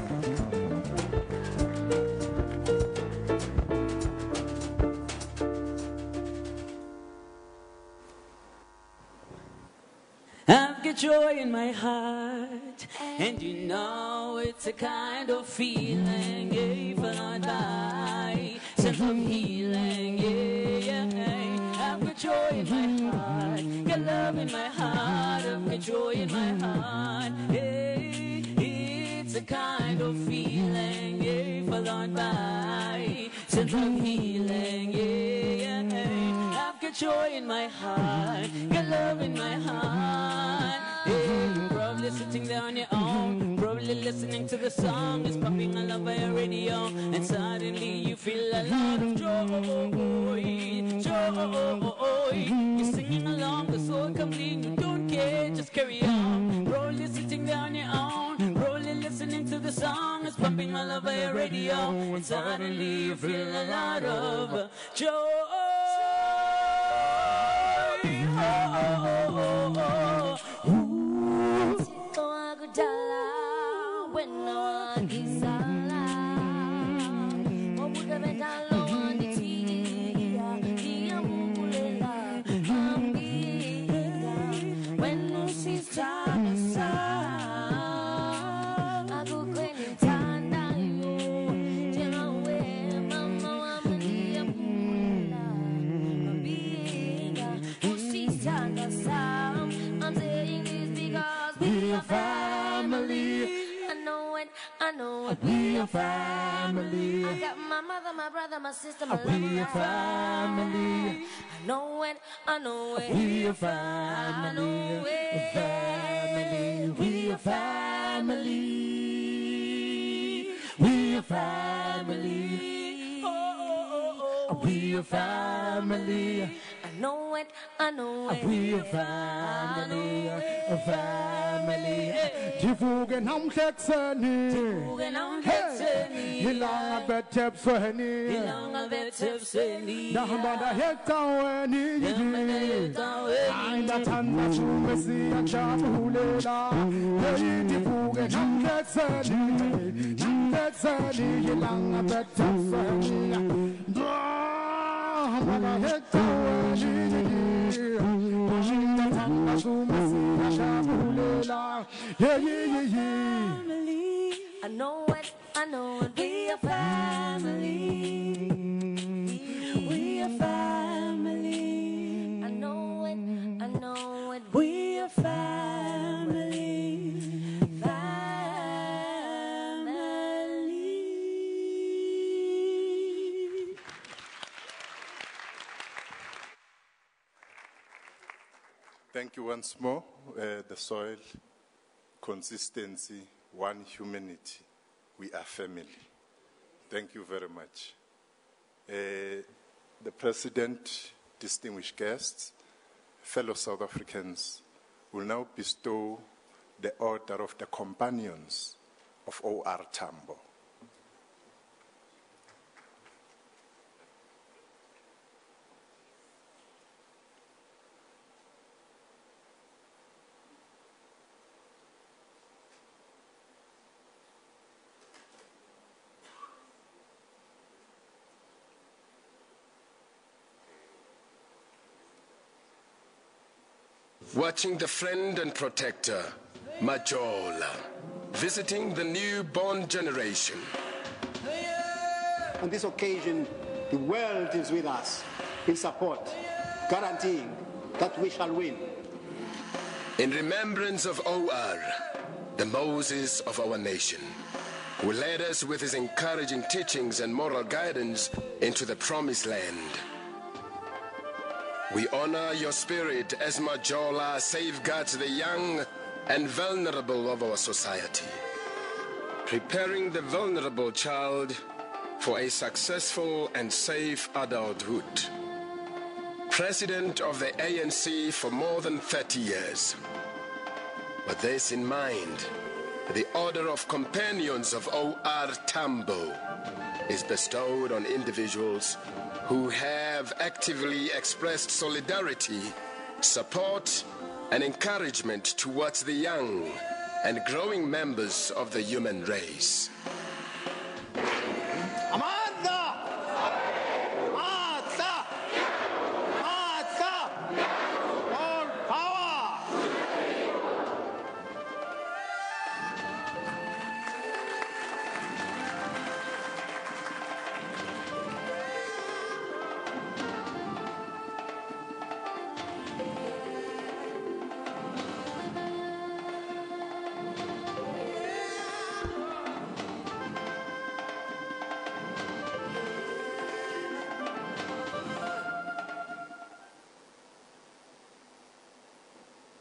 I've got joy in my heart, and you know it's a kind of feeling, yeah, for not die, sense of healing, yeah, yeah. I've got joy in my heart, got love in my heart, I've got joy in my heart. Hey, it's a kind of feeling, yeah, followed by sense of healing, yeah, yeah. I've got joy in my heart, got love in my heart. Hey, you're probably sitting there on your own, probably listening to the song, it's pumping all over your radio, and suddenly you feel a lot of joy, joy. You're singing along, the soul comes in, you don't care, just carry on. Probably sitting there on your own, probably listening to the song, it's pumping all over your radio, and suddenly you feel a lot of joy. We are family. I got my mother, my brother, my sister, my We are family. I know it, I know it. We are I family. know it. Family. We are family. We are family. Oh, we are family. I know it, I know it. We are family. Family. Tifuge namhlekseni Tifuge namhlekseni. Ilanga betebsweni Ilanga betebsweni. Nahamba ndahecaweni Hayi ndathanda sume siyajabulela Hey tifuge namhlekseni Namhlekseni ilanga betebsweni Nahamba ndahecaweni Ndathanda sume siyajabulela Yeah, yeah, yeah, yeah. I know it, I know it. We are family. We are family. I know it, I know it. We are family. Family. Thank you once more. Uh, the soil, consistency, one humanity. We are family. Thank you very much. Uh, the President, distinguished guests, fellow South Africans, will now bestow the Order of the Companions of O R Tambo. Watching the friend and protector, Majola, visiting the newborn generation. On this occasion, the world is with us in support, guaranteeing that we shall win. In remembrance of O R, the Moses of our nation, who led us with his encouraging teachings and moral guidance into the promised land. We honor your spirit as Majola safeguards the young and vulnerable of our society, preparing the vulnerable child for a successful and safe adulthood. President of the A N C for more than thirty years. With this in mind, the Order of Companions of O R Tambo is bestowed on individuals who have actively expressed solidarity, support, and encouragement towards the young and growing members of the human race.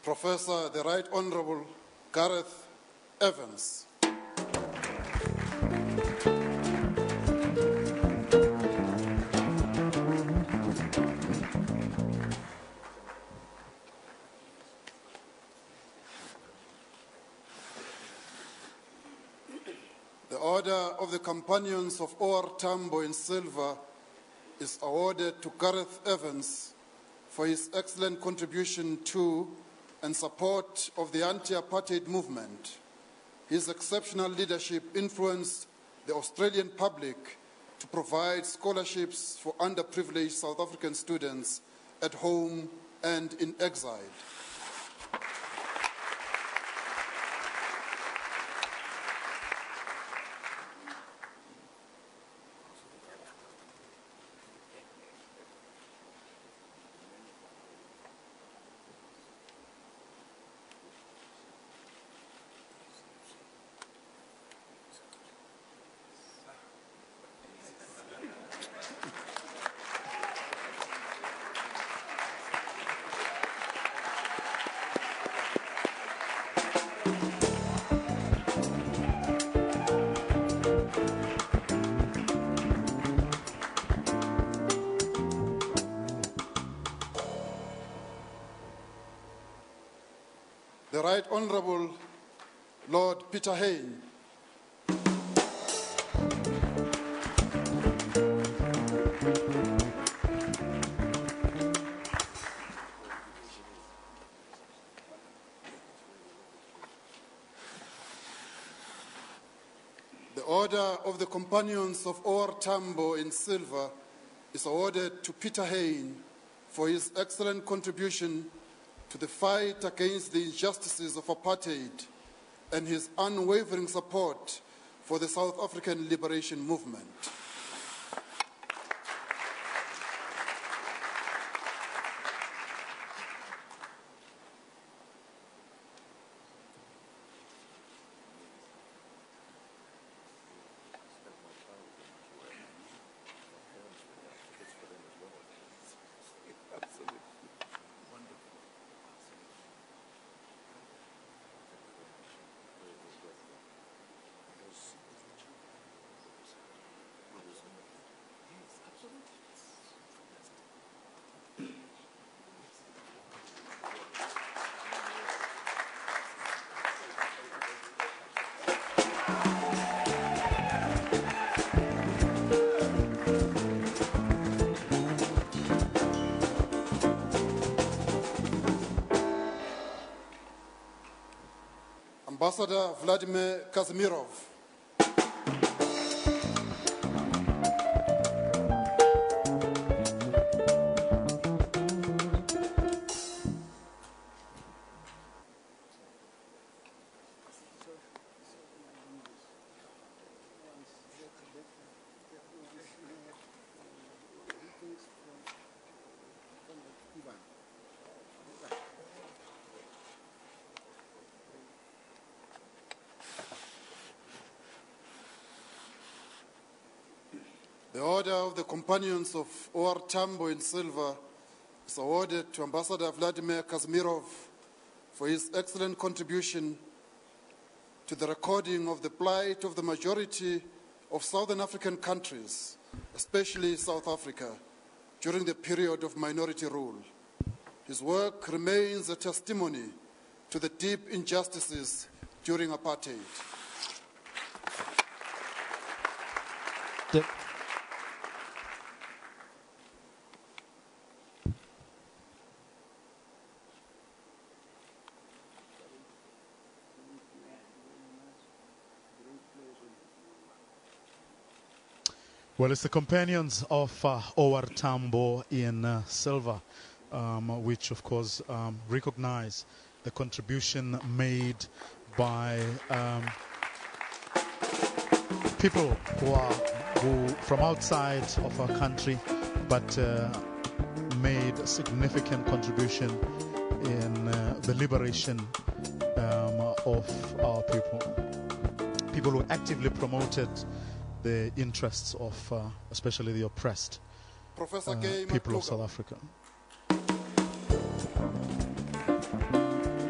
Professor the Right Honorable Gareth Evans. The Order of the Companions of O R Tambo in silver is awarded to Gareth Evans for his excellent contribution to and support of the anti-apartheid movement. His exceptional leadership influenced the Australian public to provide scholarships for underprivileged South African students at home and in exile. The Right Honorable Lord Peter Hayne. The Order of the Companions of O R Tambo in silver is awarded to Peter Hayne for his excellent contribution to the fight against the injustices of apartheid and his unwavering support for the South African liberation movement. Ambassador Vladimir Kazimierov. The Order of the Companions of O R Tambo in silver is awarded to Ambassador Vladimir Kazimierov for his excellent contribution to the recording of the plight of the majority of Southern African countries, especially South Africa, during the period of minority rule. His work remains a testimony to the deep injustices during apartheid. The Well, it's the companions of uh, O R Tambo in uh, silver, um, which of course um, recognize the contribution made by um, people who are who from outside of our country, but uh, made a significant contribution in uh, the liberation um, of our people. People who actively promoted the interests of uh, especially the oppressed uh, people of South Africa.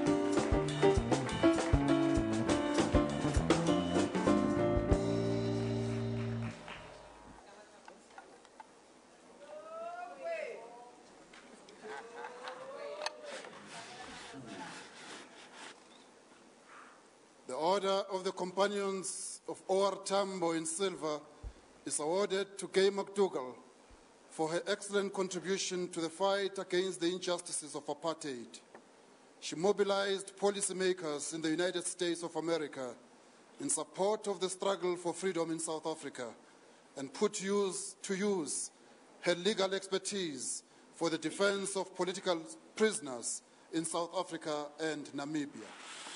Order of the Companions of O R Tambo in silver is awarded to Gay McDougall for her excellent contribution to the fight against the injustices of apartheid. She mobilized policymakers in the United States of America in support of the struggle for freedom in South Africa and put use, to use her legal expertise for the defense of political prisoners in South Africa and Namibia.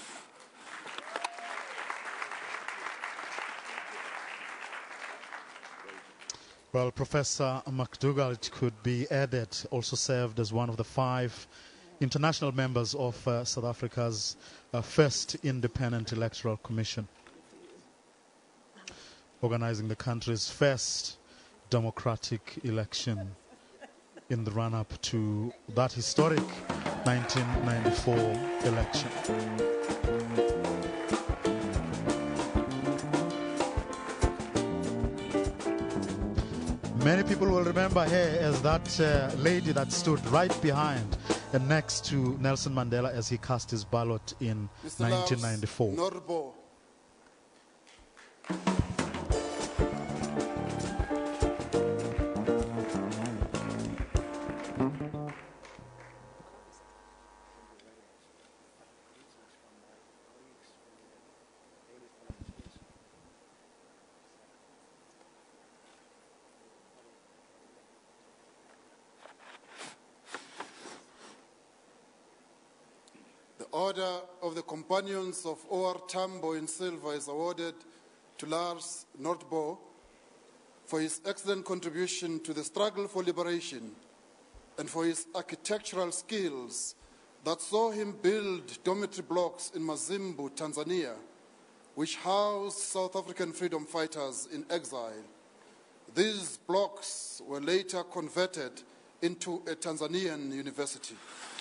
Well, Professor McDougall, it could be added, also served as one of the five international members of uh, South Africa's uh, first independent electoral commission, organizing the country's first democratic election in the run-up to that historic nineteen ninety-four election. Many people will remember her as that uh, lady that stood right behind and next to Nelson Mandela as he cast his ballot in Mister nineteen ninety-four. Norbo. The Order of the Companions of O R Tambo in silver is awarded to Lars Nordbo for his excellent contribution to the struggle for liberation and for his architectural skills that saw him build dormitory blocks in Mazimbu, Tanzania, which housed South African freedom fighters in exile. These blocks were later converted into a Tanzanian university.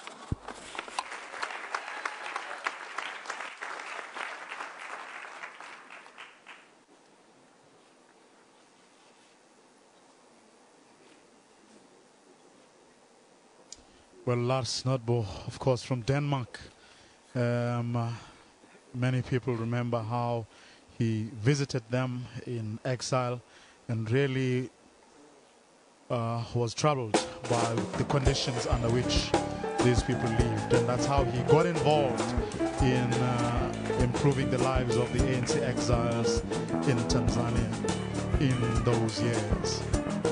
Well, Lars Nordbo, of course, from Denmark. Um, uh, many people remember how he visited them in exile and really uh, was troubled by the conditions under which these people lived. And that's how he got involved in uh, improving the lives of the A N C exiles in Tanzania in those years.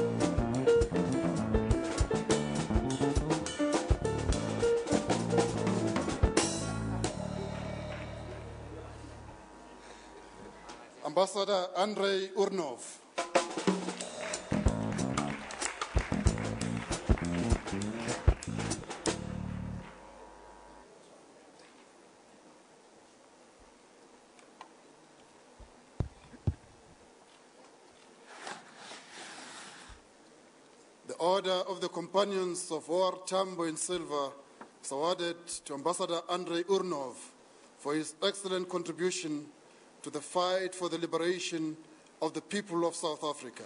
Ambassador Andrei Urnov. The Order of the Companions of O R Tambo in silver is awarded to Ambassador Andrei Urnov for his excellent contribution to the fight for the liberation of the people of South Africa.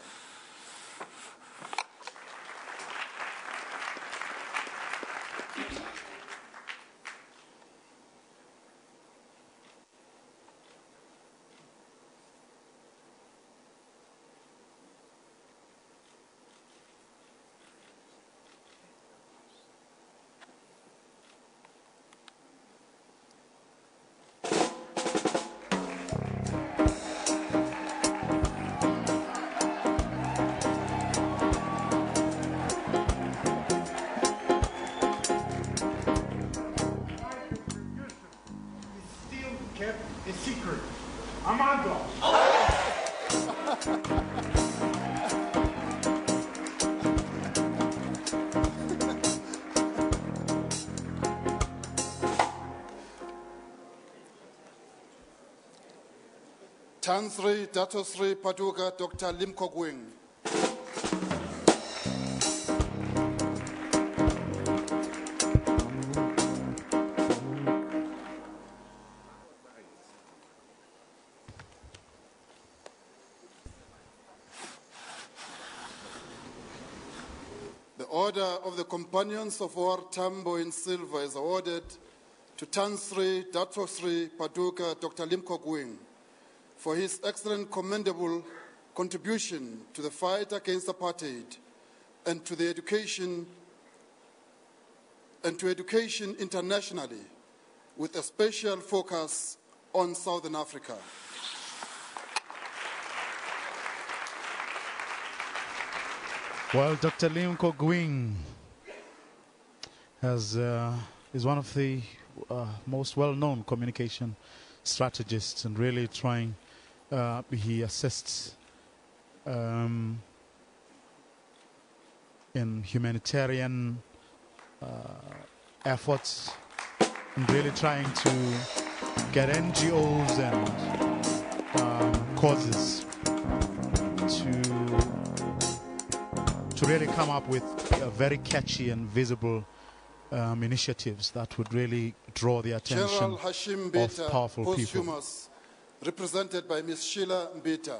A secret. Amado. Tansri Datosri Paduka Doctor Lim Kogwing. The Order of the Companions of O R Tambo in silver is awarded to Tan Sri Dato Sri Paduka Doctor Lim Kok Wing for his excellent commendable contribution to the fight against apartheid and to the education and to education internationally, with a special focus on Southern Africa. Well, Doctor Lim Kok Wing has, uh, is one of the uh, most well-known communication strategists, and really trying, uh, he assists um, in humanitarian uh, efforts, and really trying to get N G Os and um, causes to to really come up with uh, very catchy and visible um, initiatives that would really draw the attention General Hashim of Mbita, powerful people. posthumous, represented by Miz Sheila Mbita.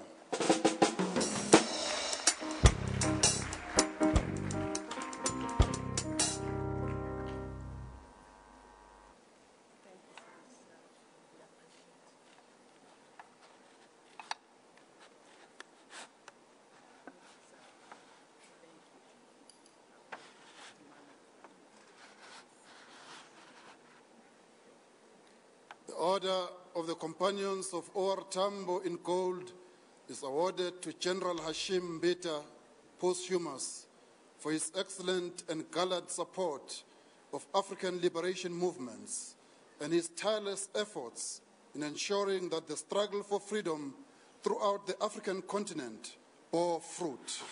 The Order of the Companions of O R Tambo in Gold is awarded to General Hashim Mbita, posthumous, for his excellent and gallant support of African liberation movements and his tireless efforts in ensuring that the struggle for freedom throughout the African continent bore fruit.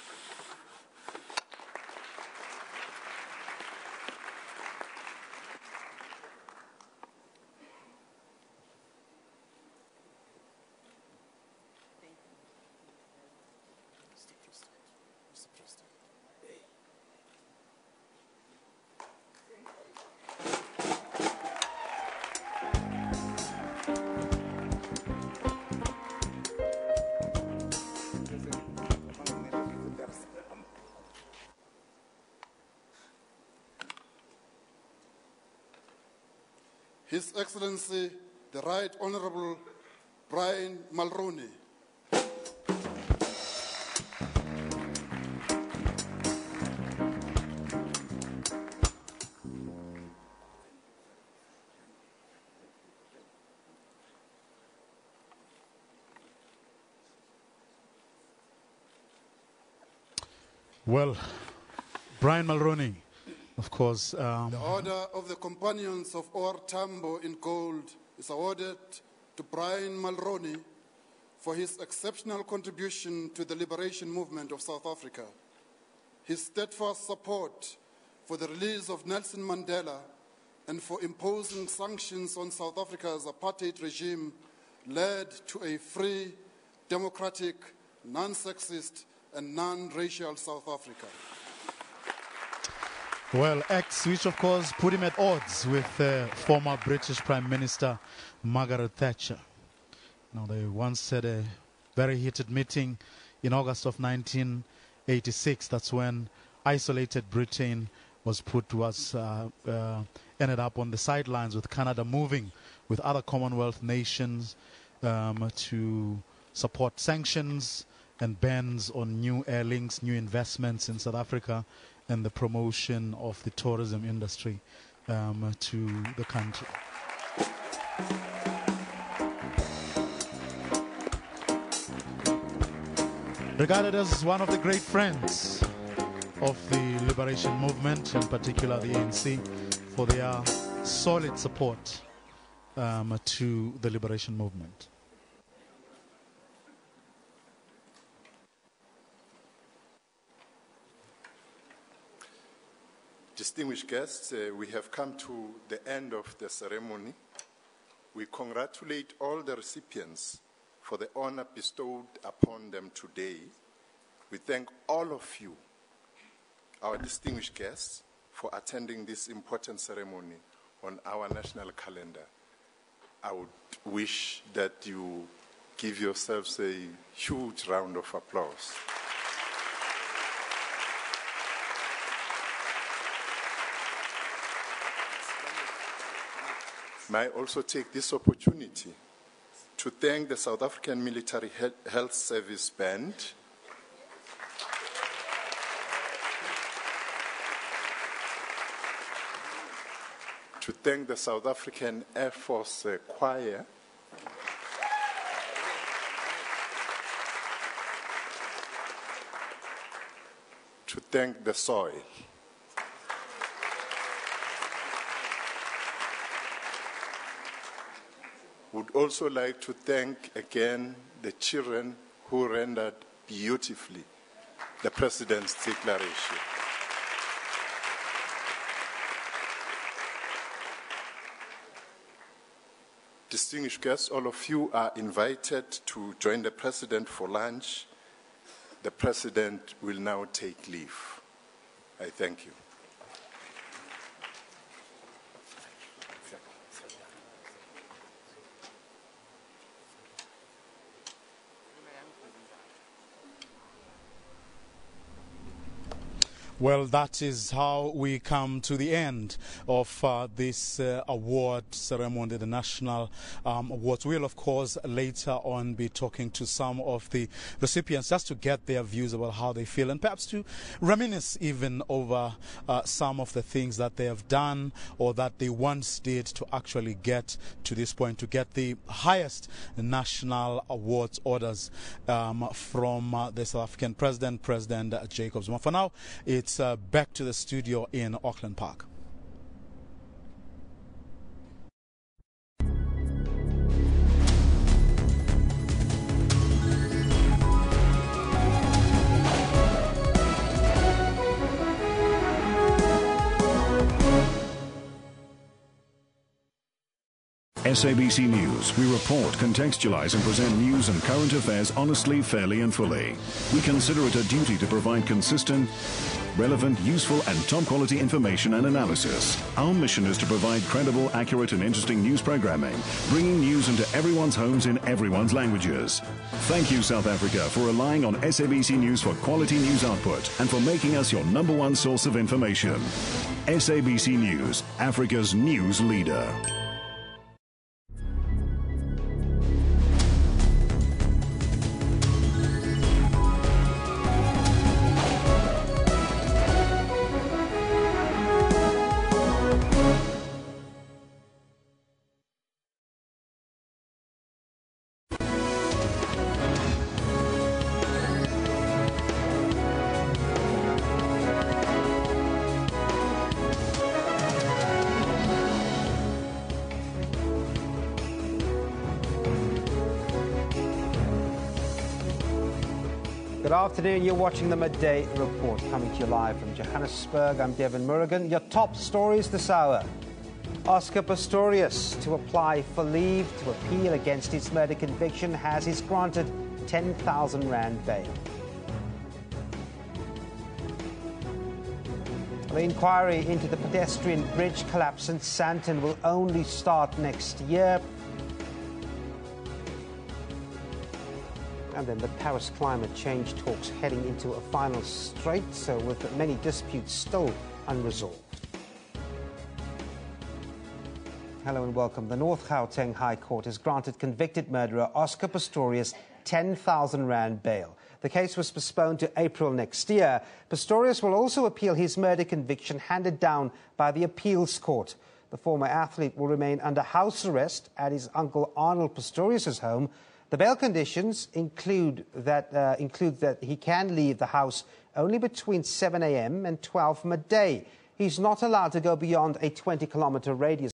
His Excellency, the Right Honorable Brian Mulroney. Well, Brian Mulroney, of course. Um, The Order of the Companions of O R Tambo in Gold is awarded to Brian Mulroney for his exceptional contribution to the liberation movement of South Africa. His steadfast support for the release of Nelson Mandela and for imposing sanctions on South Africa's apartheid regime led to a free, democratic, non-sexist, and non-racial South Africa. Well, acts which of course put him at odds with uh, former British Prime Minister Margaret Thatcher. Now, they once had a very heated meeting in August of nineteen eighty-six. That's when isolated Britain was put was uh, uh, ended up on the sidelines, with Canada moving with other Commonwealth nations um, to support sanctions and bans on new air links, new investments in South Africa, and the promotion of the tourism industry um, to the country. Regarded as one of the great friends of the liberation movement, in particular the A N C, for their solid support um, to the liberation movement. Distinguished guests, uh, we have come to the end of the ceremony. We congratulate all the recipients for the honor bestowed upon them today. We thank all of you, our distinguished guests, for attending this important ceremony on our national calendar. I would wish that you give yourselves a huge round of applause. May I also take this opportunity to thank the South African Military He- Health Service Band, to thank the South African Air Force uh, Choir, to thank the soil. Would also like to thank again the children who rendered beautifully the President's declaration. Distinguished guests, all of you are invited to join the President for lunch. The President will now take leave. I thank you. Well, that is how we come to the end of uh, this uh, award ceremony, the National um, Awards. We'll, of course, later on be talking to some of the recipients just to get their views about how they feel and perhaps to reminisce even over uh, some of the things that they have done or that they once did to actually get to this point, to get the highest national awards orders um, from uh, the South African President, President uh, Jacob Zuma. For now, it's Uh, back to the studio in Auckland Park. S A B C News. We report, contextualize and present news and current affairs honestly, fairly and fully. We consider it a duty to provide consistent, relevant, useful and top-quality information and analysis. Our mission is to provide credible, accurate and interesting news programming, bringing news into everyone's homes in everyone's languages. Thank you, South Africa, for relying on S A B C News for quality news output and for making us your number one source of information. S A B C News, Africa's news leader. Good afternoon, you're watching the Midday Report, coming to you live from Johannesburg. I'm Devin Murrigan. Your top stories this hour. Oscar Pistorius to apply for leave to appeal against his murder conviction has his granted ten thousand rand bail. The inquiry into the pedestrian bridge collapse in Sandton will only start next year. And then the Paris climate change talks heading into a final straight, so with many disputes still unresolved. Hello and welcome. The North Gauteng High Court has granted convicted murderer Oscar Pistorius ten thousand rand bail. The case was postponed to April next year. Pistorius will also appeal his murder conviction handed down by the appeals court. The former athlete will remain under house arrest at his uncle Arnold Pistorius' home. The bail conditions include that, uh, include that he can leave the house only between seven a m and twelve midday. He's not allowed to go beyond a twenty kilometre radius